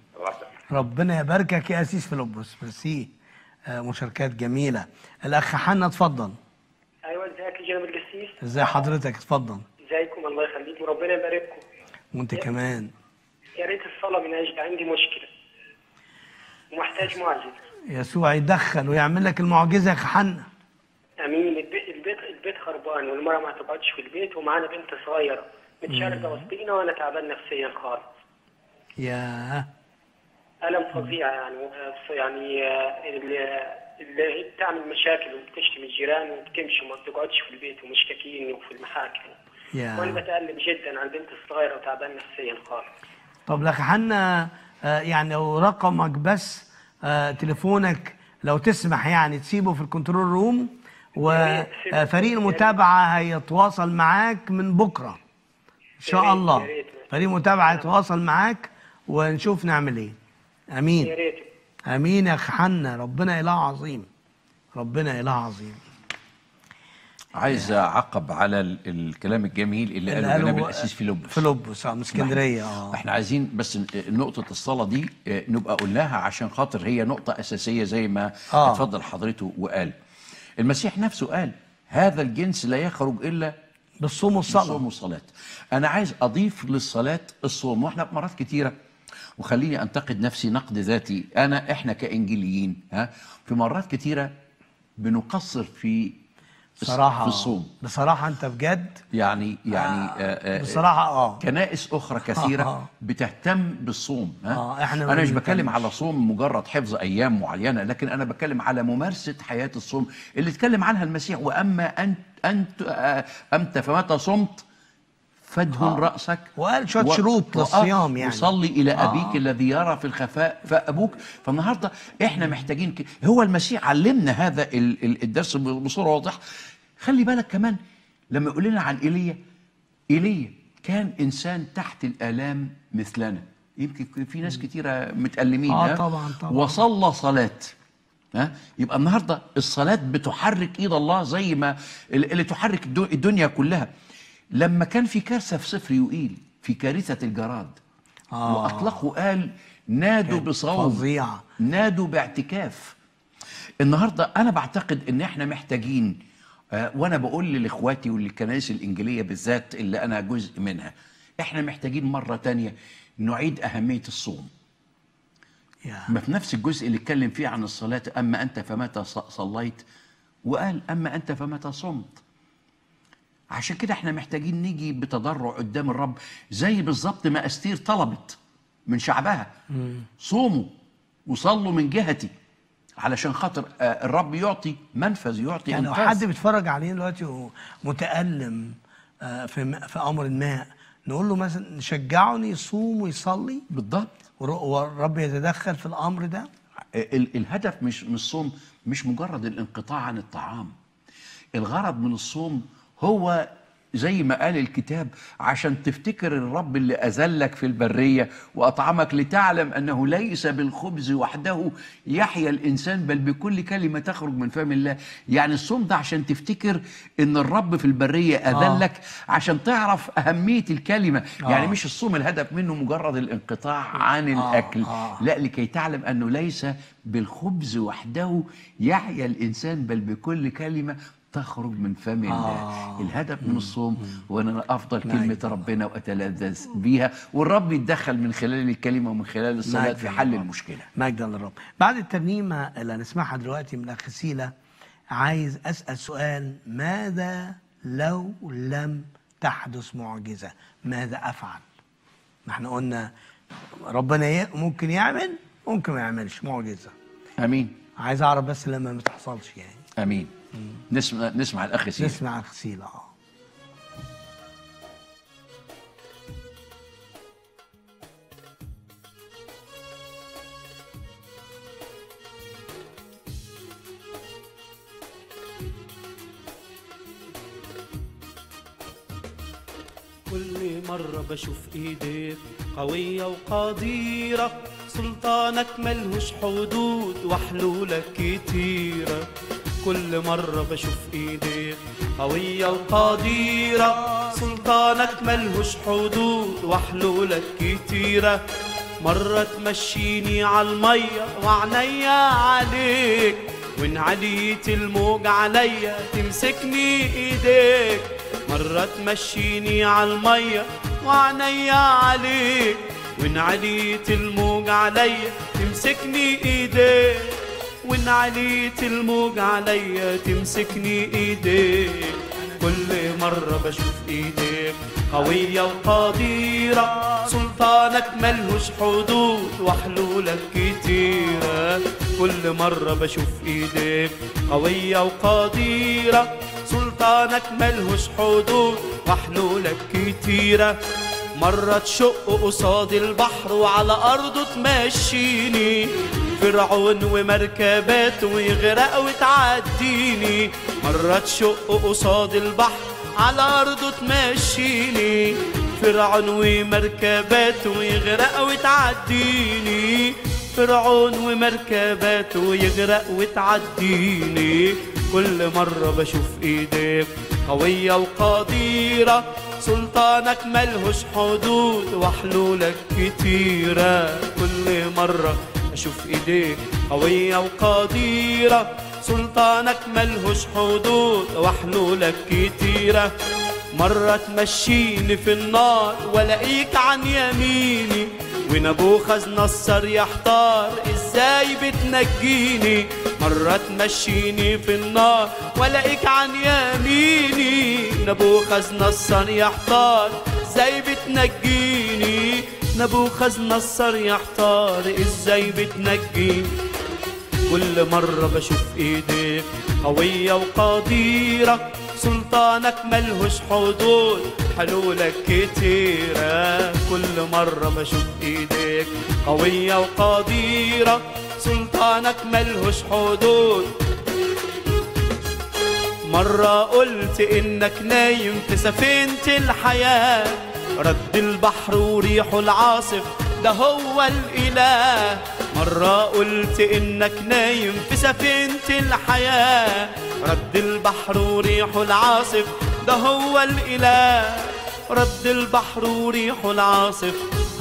ربنا يباركك يا اسيس فيلبس. ميرسي. آه مشاركات جميله. الاخ حنا اتفضل. ايوه ازيك يا جناب القسيس؟ ازي حضرتك؟ اتفضل. ازيكم؟ الله يخليكم وربنا يبارككم. وانت كمان. يا ريت الصلاه من اجل عندي مشكله ومحتاج معجزه. يسوع يدخل ويعمل لك المعجزه يا اخ حنا. امين. البيت البيت البيت خربان والمراه ما تقعدش في البيت ومعانا بنت صغيره متشاركه وسطينا وانا تعبان نفسيا خالص. ياه. الم فظيع يعني يعني آه، اللي اللي بتعمل مشاكل وبتشتم الجيران وبتمشي وما بتقعدش في البيت ومشتكين وفي المحاكم. ياه. وانا بتألم جدا على البنت الصغيره وتعبان نفسيا خالص. طب لك حنا آه يعني لو رقمك بس آه تليفونك لو تسمح يعني تسيبه في الكنترول روم وفريق المتابعه هيتواصل معاك من بكره ان شاء الله. فريق المتابعه هيتواصل معاك ونشوف نعمل ايه. امين. يا ريت. امين يا اخ حنا. ربنا اله عظيم. ربنا اله عظيم. عايز اعقب على ال- الكلام الجميل اللي قاله جناب الاسيس فيلبس. فيلبس اه من اسكندريه. اه احنا عايزين بس نقطة الصلاة دي آه، نبقى قلناها عشان خاطر هي نقطة أساسية زي ما آه. اتفضل حضرته وقال. المسيح نفسه قال هذا الجنس لا يخرج إلا بالصوم والصلاة. بالصوم والصلاة. أنا عايز أضيف للصلاة الصوم، وإحنا في مرات كتيرة وخليني أنتقد نفسي نقد ذاتي. أنا إحنا كإنجيليين ها في مرات كتيرة بنقصر في بصراحة في الصوم. بصراحة أنت بجد يعني يعني آه آه بصراحة اه كنائس اخرى كثيره آه. بتهتم بالصوم. ها؟ آه، إحنا ما انا مش بنهتمش. بتكلم على صوم مجرد حفظ ايام معينه، لكن انا بتكلم على ممارسه حياه الصوم اللي اتكلم عنها المسيح. واما انت انت آه امتى فمتى صمت فادهن آه. راسك، وقال شوية و- شروط وآه، للصيام يعني. وصلي الى آه. ابيك الذي يرى في الخفاء فابوك. فالنهارده احنا محتاجين ك... هو المسيح علمنا هذا ال- ال- الدرس بصوره واضحه. خلي بالك كمان لما يقول لنا عن ايليا، ايليا كان انسان تحت الالام مثلنا. يمكن في ناس كتيره متألمين. آه ها؟ طبعاً طبعاً. وصلى صلاه. ها؟ يبقى النهارده الصلاه بتحرك ايد الله زي ما اللي تحرك الدو- الدنيا كلها. لما كان في كارثه في سفر يوئيل، في كارثه الجراد، آه. واطلقوا قال نادوا كانت بصوم، فظيعة. نادوا باعتكاف. النهارده انا بعتقد ان احنا محتاجين، آه، وانا بقول لاخواتي وللكنائس الانجيليه بالذات اللي انا جزء منها، احنا محتاجين مره تانية نعيد اهميه الصوم. يا. ما في نفس الجزء اللي اتكلم فيه عن الصلاه، اما انت فمتى ص- صليت، وقال اما انت فمتى صمت. عشان كده احنا محتاجين نيجي بتضرع قدام الرب، زي بالظبط ما استير طلبت من شعبها. صوموا وصلوا من جهتي علشان خاطر آه، الرب يعطي منفذ، يعطي يعني لو انقاذ. حد بيتفرج علينا دلوقتي ومتألم آه، في م- في امر ما، نقول له مثلا نشجعه إنه يصوم ويصلي بالضبط. ور- والرب يتدخل في الامر ده. ال- الهدف مش من الصوم مش مجرد الانقطاع عن الطعام. الغرض من الصوم هو زي ما قال الكتاب، عشان تفتكر الرب اللي أذلك في البرية وأطعمك، لتعلم أنه ليس بالخبز وحده يحيا الإنسان بل بكل كلمة تخرج من فم الله. يعني الصوم ده عشان تفتكر أن الرب في البرية أذلك، آه. عشان تعرف أهمية الكلمة. آه. يعني مش الصوم الهدف منه مجرد الانقطاع عن آه. الأكل، آه. لا، لكي تعلم أنه ليس بالخبز وحده يحيا الإنسان بل بكل كلمة تخرج من فم الله. آه. الهدف من الصوم هو ان انا افضل نعم. كلمه ربنا واتلذذ بيها، والرب يتدخل من خلال الكلمه ومن خلال الصلاه مجد في حل للرب. المشكله. مجدا للرب. بعد الترنيمه اللي هنسمعها دلوقتي من اخ سيلا، عايز اسال سؤال: ماذا لو لم تحدث معجزه؟ ماذا افعل؟ ما احنا قلنا ربنا ي- ممكن يعمل، ممكن ما يعملش معجزه. امين عايز اعرف بس لما ما تحصلش يعني. امين. نسمع نسمع الاخ سيدي. نسمع اخ سيلا. اه كل مرة بشوف ايديك قوية وقديرة، سلطانك ملهوش حدود وحلولك كتيرة. كل مرة بشوف ايديك قوية وقديرة، سلطانك ملهوش حدود وحلولك كتيرة. مرة تمشيني عالمية وعنيا عليك، وإن عليت الموج عليا تمسكني ايديك. مرة تمشيني عالمية وعنيا عليك، وإن عليت الموج عليا تمسكني ايديك. وإن عليت الموج عليا تمسكني ايديك. كل مرة بشوف ايديك قوية وقديرة، سلطانك ملهوش حدود وحلولك كتيرة. كل مرة بشوف ايديك قوية وقديرة، سلطانك ملهوش حدود وحلولك كتيرة. مرة تشق قصاد البحر وعلى أرضه تمشيني، فرعون ومركباته يغرق وتعديني. مرة تشق قصاد البحر على أرضه تمشيني، فرعون ومركباته يغرق وتعديني. فرعون ومركباته يغرق وتعديني. كل مرة بشوف ايديك قوية وقديرة، سلطانك ملهوش حدود وحلولك كتيرة. كل مرة بشوف ايديك قوية وقديرة، سلطانك ملهوش حدود وحلولك كتيرة. مرة تمشيني في النار والاقيك عن يميني، ونبوخذ نصر يحتار ازاي بتنجيني. مرة تمشيني في النار والاقيك عن يميني. نبوخذ نصر يحتار ازاي بتنجيني، نبوخذ نصر يحتار ازاي بتنجيني. كل مرة بشوف ايديك قوية وقديرة، سلطانك ملهوش حدود، حلولك كتيرة. كل مرة بشوف ايديك قوية وقديرة، سلطانك ملهوش حدود. مرة قلت انك نايم في سفينة الحياة، رد البحر وريحه العاصف ده هو الإله. مرة قلت إنك نايم في سفينة الحياة، رد البحر وريحه العاصف ده هو الإله. رد البحر وريحه العاصف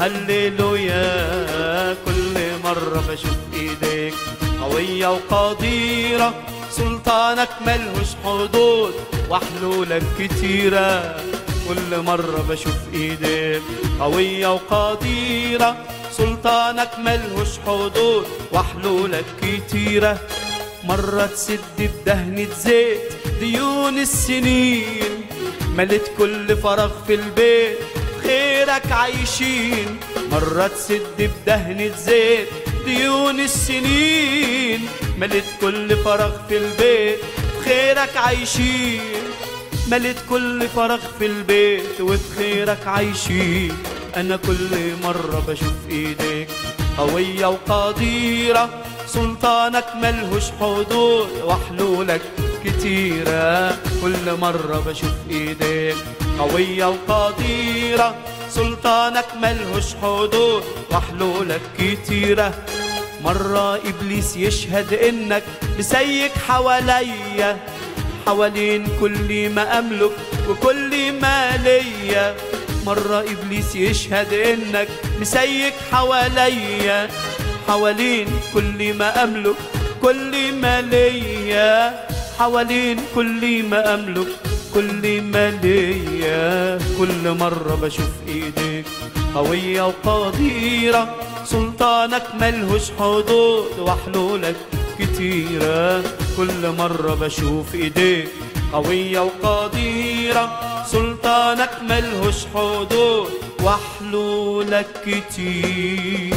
هللويا. كل مرة بشوف إيديك قوية وقديرة، سلطانك ملهوش حدود وحلولك كتيرة. كل مرة بشوف ايديك قوية وقديرة، سلطانك ملهوش حدود وحلولك كتيرة. مرة تسد بدهنة زيت ديون السنين، ملت كل فراغ في البيت خيرك عايشين. مرة تسد بدهنة زيت ديون السنين، ملت كل فراغ في البيت خيرك عايشين. ملت كل فراغ في البيت وبخيرك عايشين. أنا كل مرة بشوف إيديك قوية وقديرة، سلطانك ملهوش حدود وحلولك كتيرة. كل مرة بشوف إيديك قوية وقديرة، سلطانك ملهوش حدود وحلولك كتيرة. مرة إبليس يشهد إنك مسيك حواليا، حوالين كل ما أملك وكل ما ليا. مرة إبليس يشهد إنك مسيك حواليا، حوالين كل ما أملك كل ما ليا. حوالين كل ما أملك كل ما ليا. كل مرة بشوف إيديك قوية وقديرة، سلطانك ملهوش حدود وحلولك كتيرة. كل مرة بشوف ايديك قوية وقديرة، سلطانك ملهوش حدود وحلولك كتير.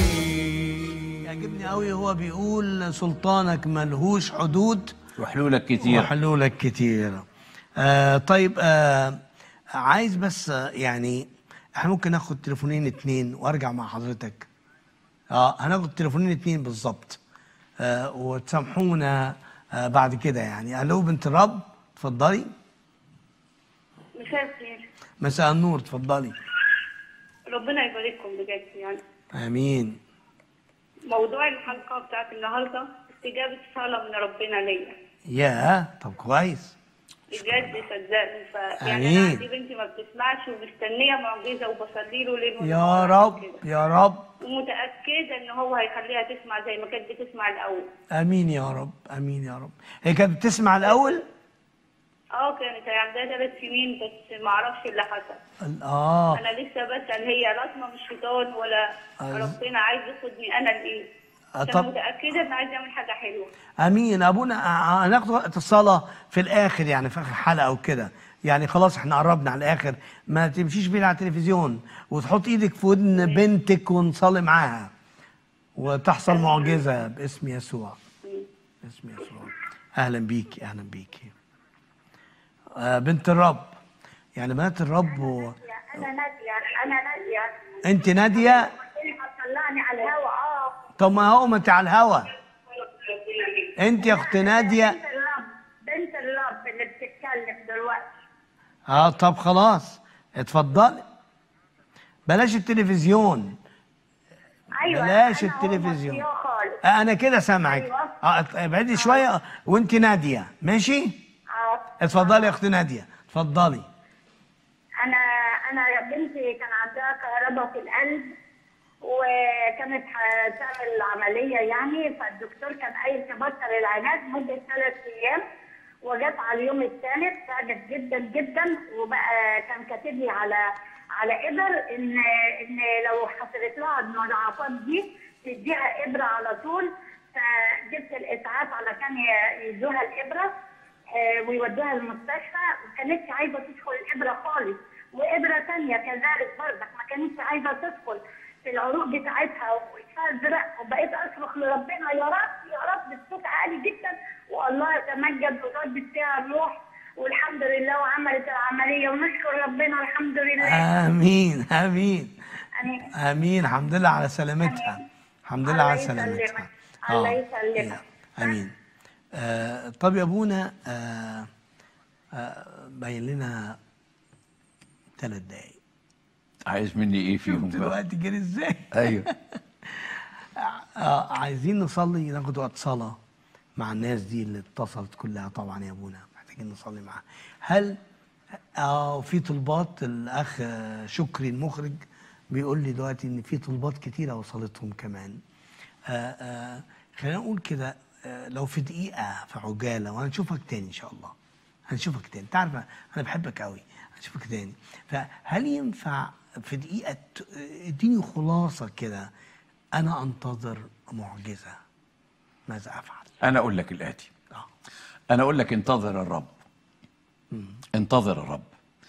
يعجبني قوي هو بيقول سلطانك ملهوش حدود وحلولك كتير وحلولك كتير. آه طيب آه عايز بس آه يعني احنا ممكن ناخد تليفونين اتنين وارجع مع حضرتك. اه هناخد تليفونين اتنين بالظبط. آه وتسامحونا آه بعد كده يعني. الو بنت الرب اتفضلي. مساء الخير. مساء النور اتفضلي. ربنا يبارككم بجد يعني. امين. موضوع الحلقه بتاعت النهارده استجابه صلاه من ربنا ليا. يا طب كويس. بجد صدقني. ف يعني امين. انا عندي بنتي ما بتسمعش ومستنيه معجزه وبصلي له ليل ونهار. يا رب يا رب. ومتاكده ان هو هيخليها تسمع زي ما كانت بتسمع الاول. امين يا رب امين يا رب. هي كانت بتسمع الاول؟ اه كانت هي عندها ثلاث سنين بس ما اعرفش اللي حصل. اه انا لسه بسال هي رسمه من الشيطان ولا أيوة. ربنا عايز ياخدني انا لايه؟ آه انا طب متاكده ان عايز يعمل حاجه حلوه. امين. ابونا آه، هناخد وقت الصلاه في الاخر يعني في اخر حلقه وكده يعني. خلاص احنا قربنا على الاخر. ما تمشيش بينا على التلفزيون وتحط ايدك في ودن بنتك ونصلي معاها وتحصل معجزه باسم يسوع. باسم يسوع. اهلا بيكي اهلا بيكي. آه بنت الرب يعني بنات الرب و... انا ناديه انا ناديه. انت ناديه؟ هتطلعني على الهوا. اه طب ما هو ما انت على الهوا. انت يا اخت ناديه بنت الرب بنت الرب اللي بتتكلم دلوقتي. اه طب خلاص اتفضلي. بلاش التلفزيون. ايوه بلاش أنا التلفزيون. خالص. آه انا كده سامعك. أيوة. اه ابعدي شويه. وانت ناديه ماشي؟ اه اتفضلي يا اخت ناديه اتفضلي. انا انا بنتي كان عندها كهرباء في القلب وكانت هتعمل عمليه يعني، فالدكتور كان قايل تبطل العلاج مده ثلاث ايام، وجت على اليوم الثالث تعبت جدا جدا، وبقى كان كاتب لي على على ابر ان ان لو حصلت لها المضاعفات دي تديها ابره على طول فجبت الاسعاف علشان ي- يدوها الابره آه، ويودوها المستشفى. ما كانتش عايزه تدخل الابره خالص، وابره ثانيه كذلك برضك ما كانتش عايزه تدخل في العروق بتاعتها وفيها ازرق. وبقيت اصرخ لربنا يا رب يا رب بصوت عالي جدا، والله يتمجد وردت فيها الروح، والحمد لله وعملت العمليه ونشكر ربنا الحمد لله. امين امين امين امين. الحمد لله على سلامتها، الحمد لله الله على يسلمك. سلامتها. الله آه. يسلمك. امين. آه طب يا ابونا، آه آه باين لنا ثلاث دقايق. عايز مني ايه فيهم شفت بقى؟ الوقت جري ازاي؟ ايوه. آه عايزين نصلي، ناخد وقت صلاه مع الناس دي اللي اتصلت كلها طبعا يا ابونا، محتاجين نصلي معاها. هل اه في طلبات؟ الاخ شكري المخرج بيقول لي دلوقتي ان في طلبات كتيره وصلتهم كمان. آه آه خلينا نقول كده، آه لو في دقيقه في عجاله، وهنشوفك تاني ان شاء الله، هنشوفك تاني، تعرف انا بحبك قوي، هنشوفك تاني. فهل ينفع في دقيقه ت- اديني خلاصه كده، انا انتظر معجزه، ماذا افعل؟ انا اقول لك الاتي، آه. انا اقول لك انتظر الرب. انتظر الرب،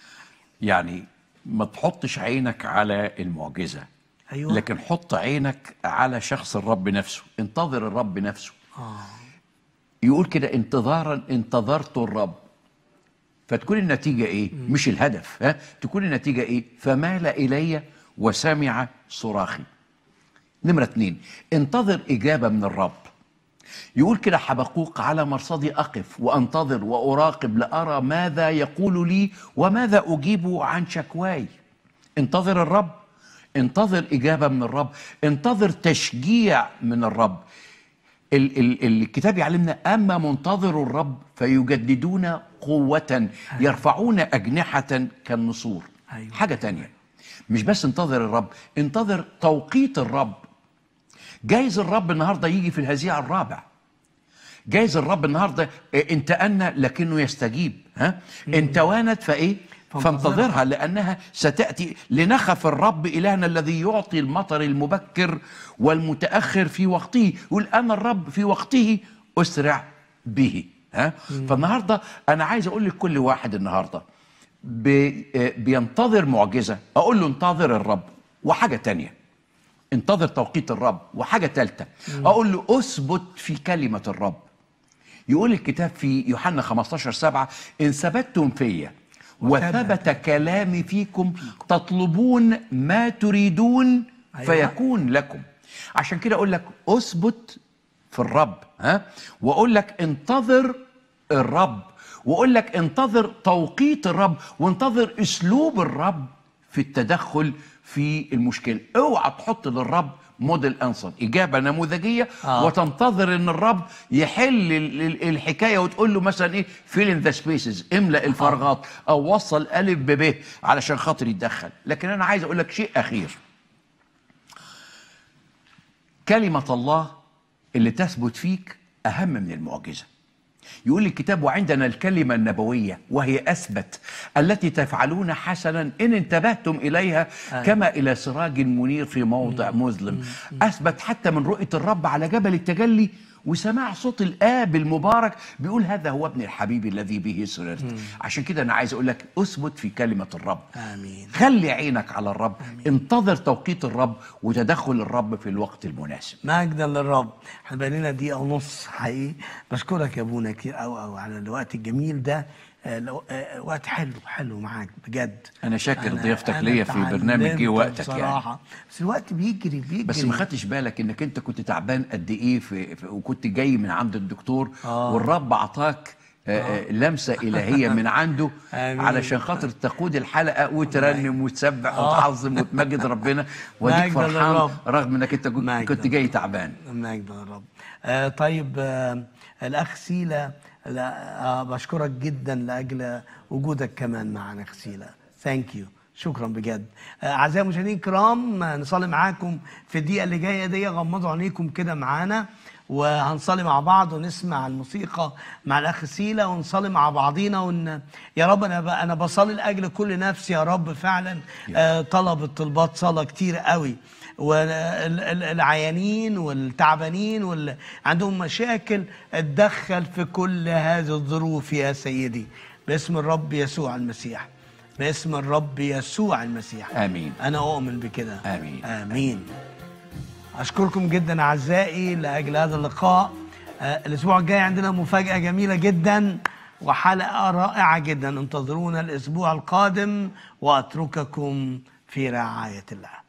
يعني ما تحطش عينك على المعجزه، ايوه لكن حط عينك على شخص الرب نفسه. انتظر الرب نفسه. اه يقول كده انتظارا انتظرت الرب، فتكون النتيجة ايه؟ مش الهدف، ها؟ تكون النتيجة ايه؟ فمال الي وسمع صراخي. نمرة اتنين، انتظر اجابة من الرب. يقول كده حبقوق على مرصدي اقف وانتظر واراقب لارى ماذا يقول لي وماذا اجيب عن شكواي. انتظر الرب، انتظر اجابة من الرب، انتظر تشجيع من الرب. ال ال الكتاب يعلمنا أما منتظر الرب فيجددون قوة يرفعون أجنحة كالنسور. أيوة. حاجة تانية، مش بس انتظر الرب، انتظر توقيت الرب. جايز الرب النهاردة يجي في الهزيع الرابع، جايز الرب النهاردة ان تأنى لكنه يستجيب، ها؟ ان توانت فايه؟ فانتظرها لأنها ستأتي. لنخف الرب إلهنا الذي يعطي المطر المبكر والمتأخر في وقته. يقول أنا الرب في وقته أسرع به، ها؟ فالنهاردة أنا عايز أقول لكل واحد النهاردة بي بينتظر معجزة، أقول له انتظر الرب. وحاجة تانية، انتظر توقيت الرب. وحاجة تالتة، أقول له أثبت في كلمة الرب. يقول الكتاب في يوحنا خمستاشر سبعة إن ثبتتم فيا وثبت كلامي فيكم تطلبون ما تريدون فيكون لكم. عشان كده اقول لك اثبت في الرب، ها؟ واقول لك انتظر الرب، واقول لك انتظر توقيت الرب، وانتظر اسلوب الرب في التدخل في المشكله. اوعى تحط للرب موديل انسر، اجابه نموذجيه، آه. وتنتظر ان الرب يحل الحكايه وتقول له مثلا ايه فيل ان ذا سبيسز، املا الفراغات، او وصل الف بب علشان خاطر يتدخل. لكن انا عايز اقول لك شيء اخير، كلمه الله اللي تثبت فيك اهم من المعجزه. يقول الكتاب وعندنا الكلمة النبوية وهي أثبت التي تفعلون حسنا إن انتبهتم إليها كما إلى سراج منير في موضع مظلم. أثبت حتى من رؤية الرب على جبل التجلي وسماع صوت الآب المبارك بيقول هذا هو ابن الحبيب الذي به سررت. عشان كده أنا عايز أقول لك أثبت في كلمة الرب. آمين. خلي عينك على الرب. آمين. انتظر توقيت الرب وتدخل الرب في الوقت المناسب. مجدا للرب. احنا بقى لنا دقيقة ونص حقيقي. بشكرك يا ابونا كتير قوي قوي على الوقت الجميل ده. آه آه وقت حلو حلو معاك بجد. انا شاكر ضيافتك ليا في برنامج جه وقتك بصراحة. يعني بس الوقت بيجري بيجري بس ما خدتش بالك انك انت كنت تعبان قد ايه في, في وكنت جاي من عند الدكتور. آه. والرب عطاك آه. لمسه الهيه من عنده علشان خاطر تقود الحلقه وترنم وتسبح آه. وتعظم وتمجد ربنا واديك فرحان رغم انك انت كنت جاي تعبان. مجد للرب. آه طيب آه الاخ سيلا، لا آه بشكرك جدا لاجل وجودك كمان معنا اخ سيلا. ثانك يو، شكرا بجد. آه اعزائي المشاهدين الكرام، آه نصلي معاكم في الدقيقه اللي جايه دي. غمضوا عينيكم كده معانا وهنصلي مع بعض ونسمع الموسيقى مع الاخ سيلا ونصلي مع بعضينا ون... يا رب انا ب... انا بصلي لاجل كل نفس يا رب فعلا آه طلبت طلبات صلاه كتير قوي، والعيانين والتعبانين واللي عندهم مشاكل اتدخل في كل هذه الظروف يا سيدي باسم الرب يسوع المسيح، باسم الرب يسوع المسيح. آمين. أنا أؤمن بكده. آمين. آمين. أشكركم جدا أعزائي لأجل هذا اللقاء. آه الأسبوع الجاي عندنا مفاجأة جميلة جدا وحلقة رائعة جدا، انتظرونا الأسبوع القادم وأترككم في رعاية الله.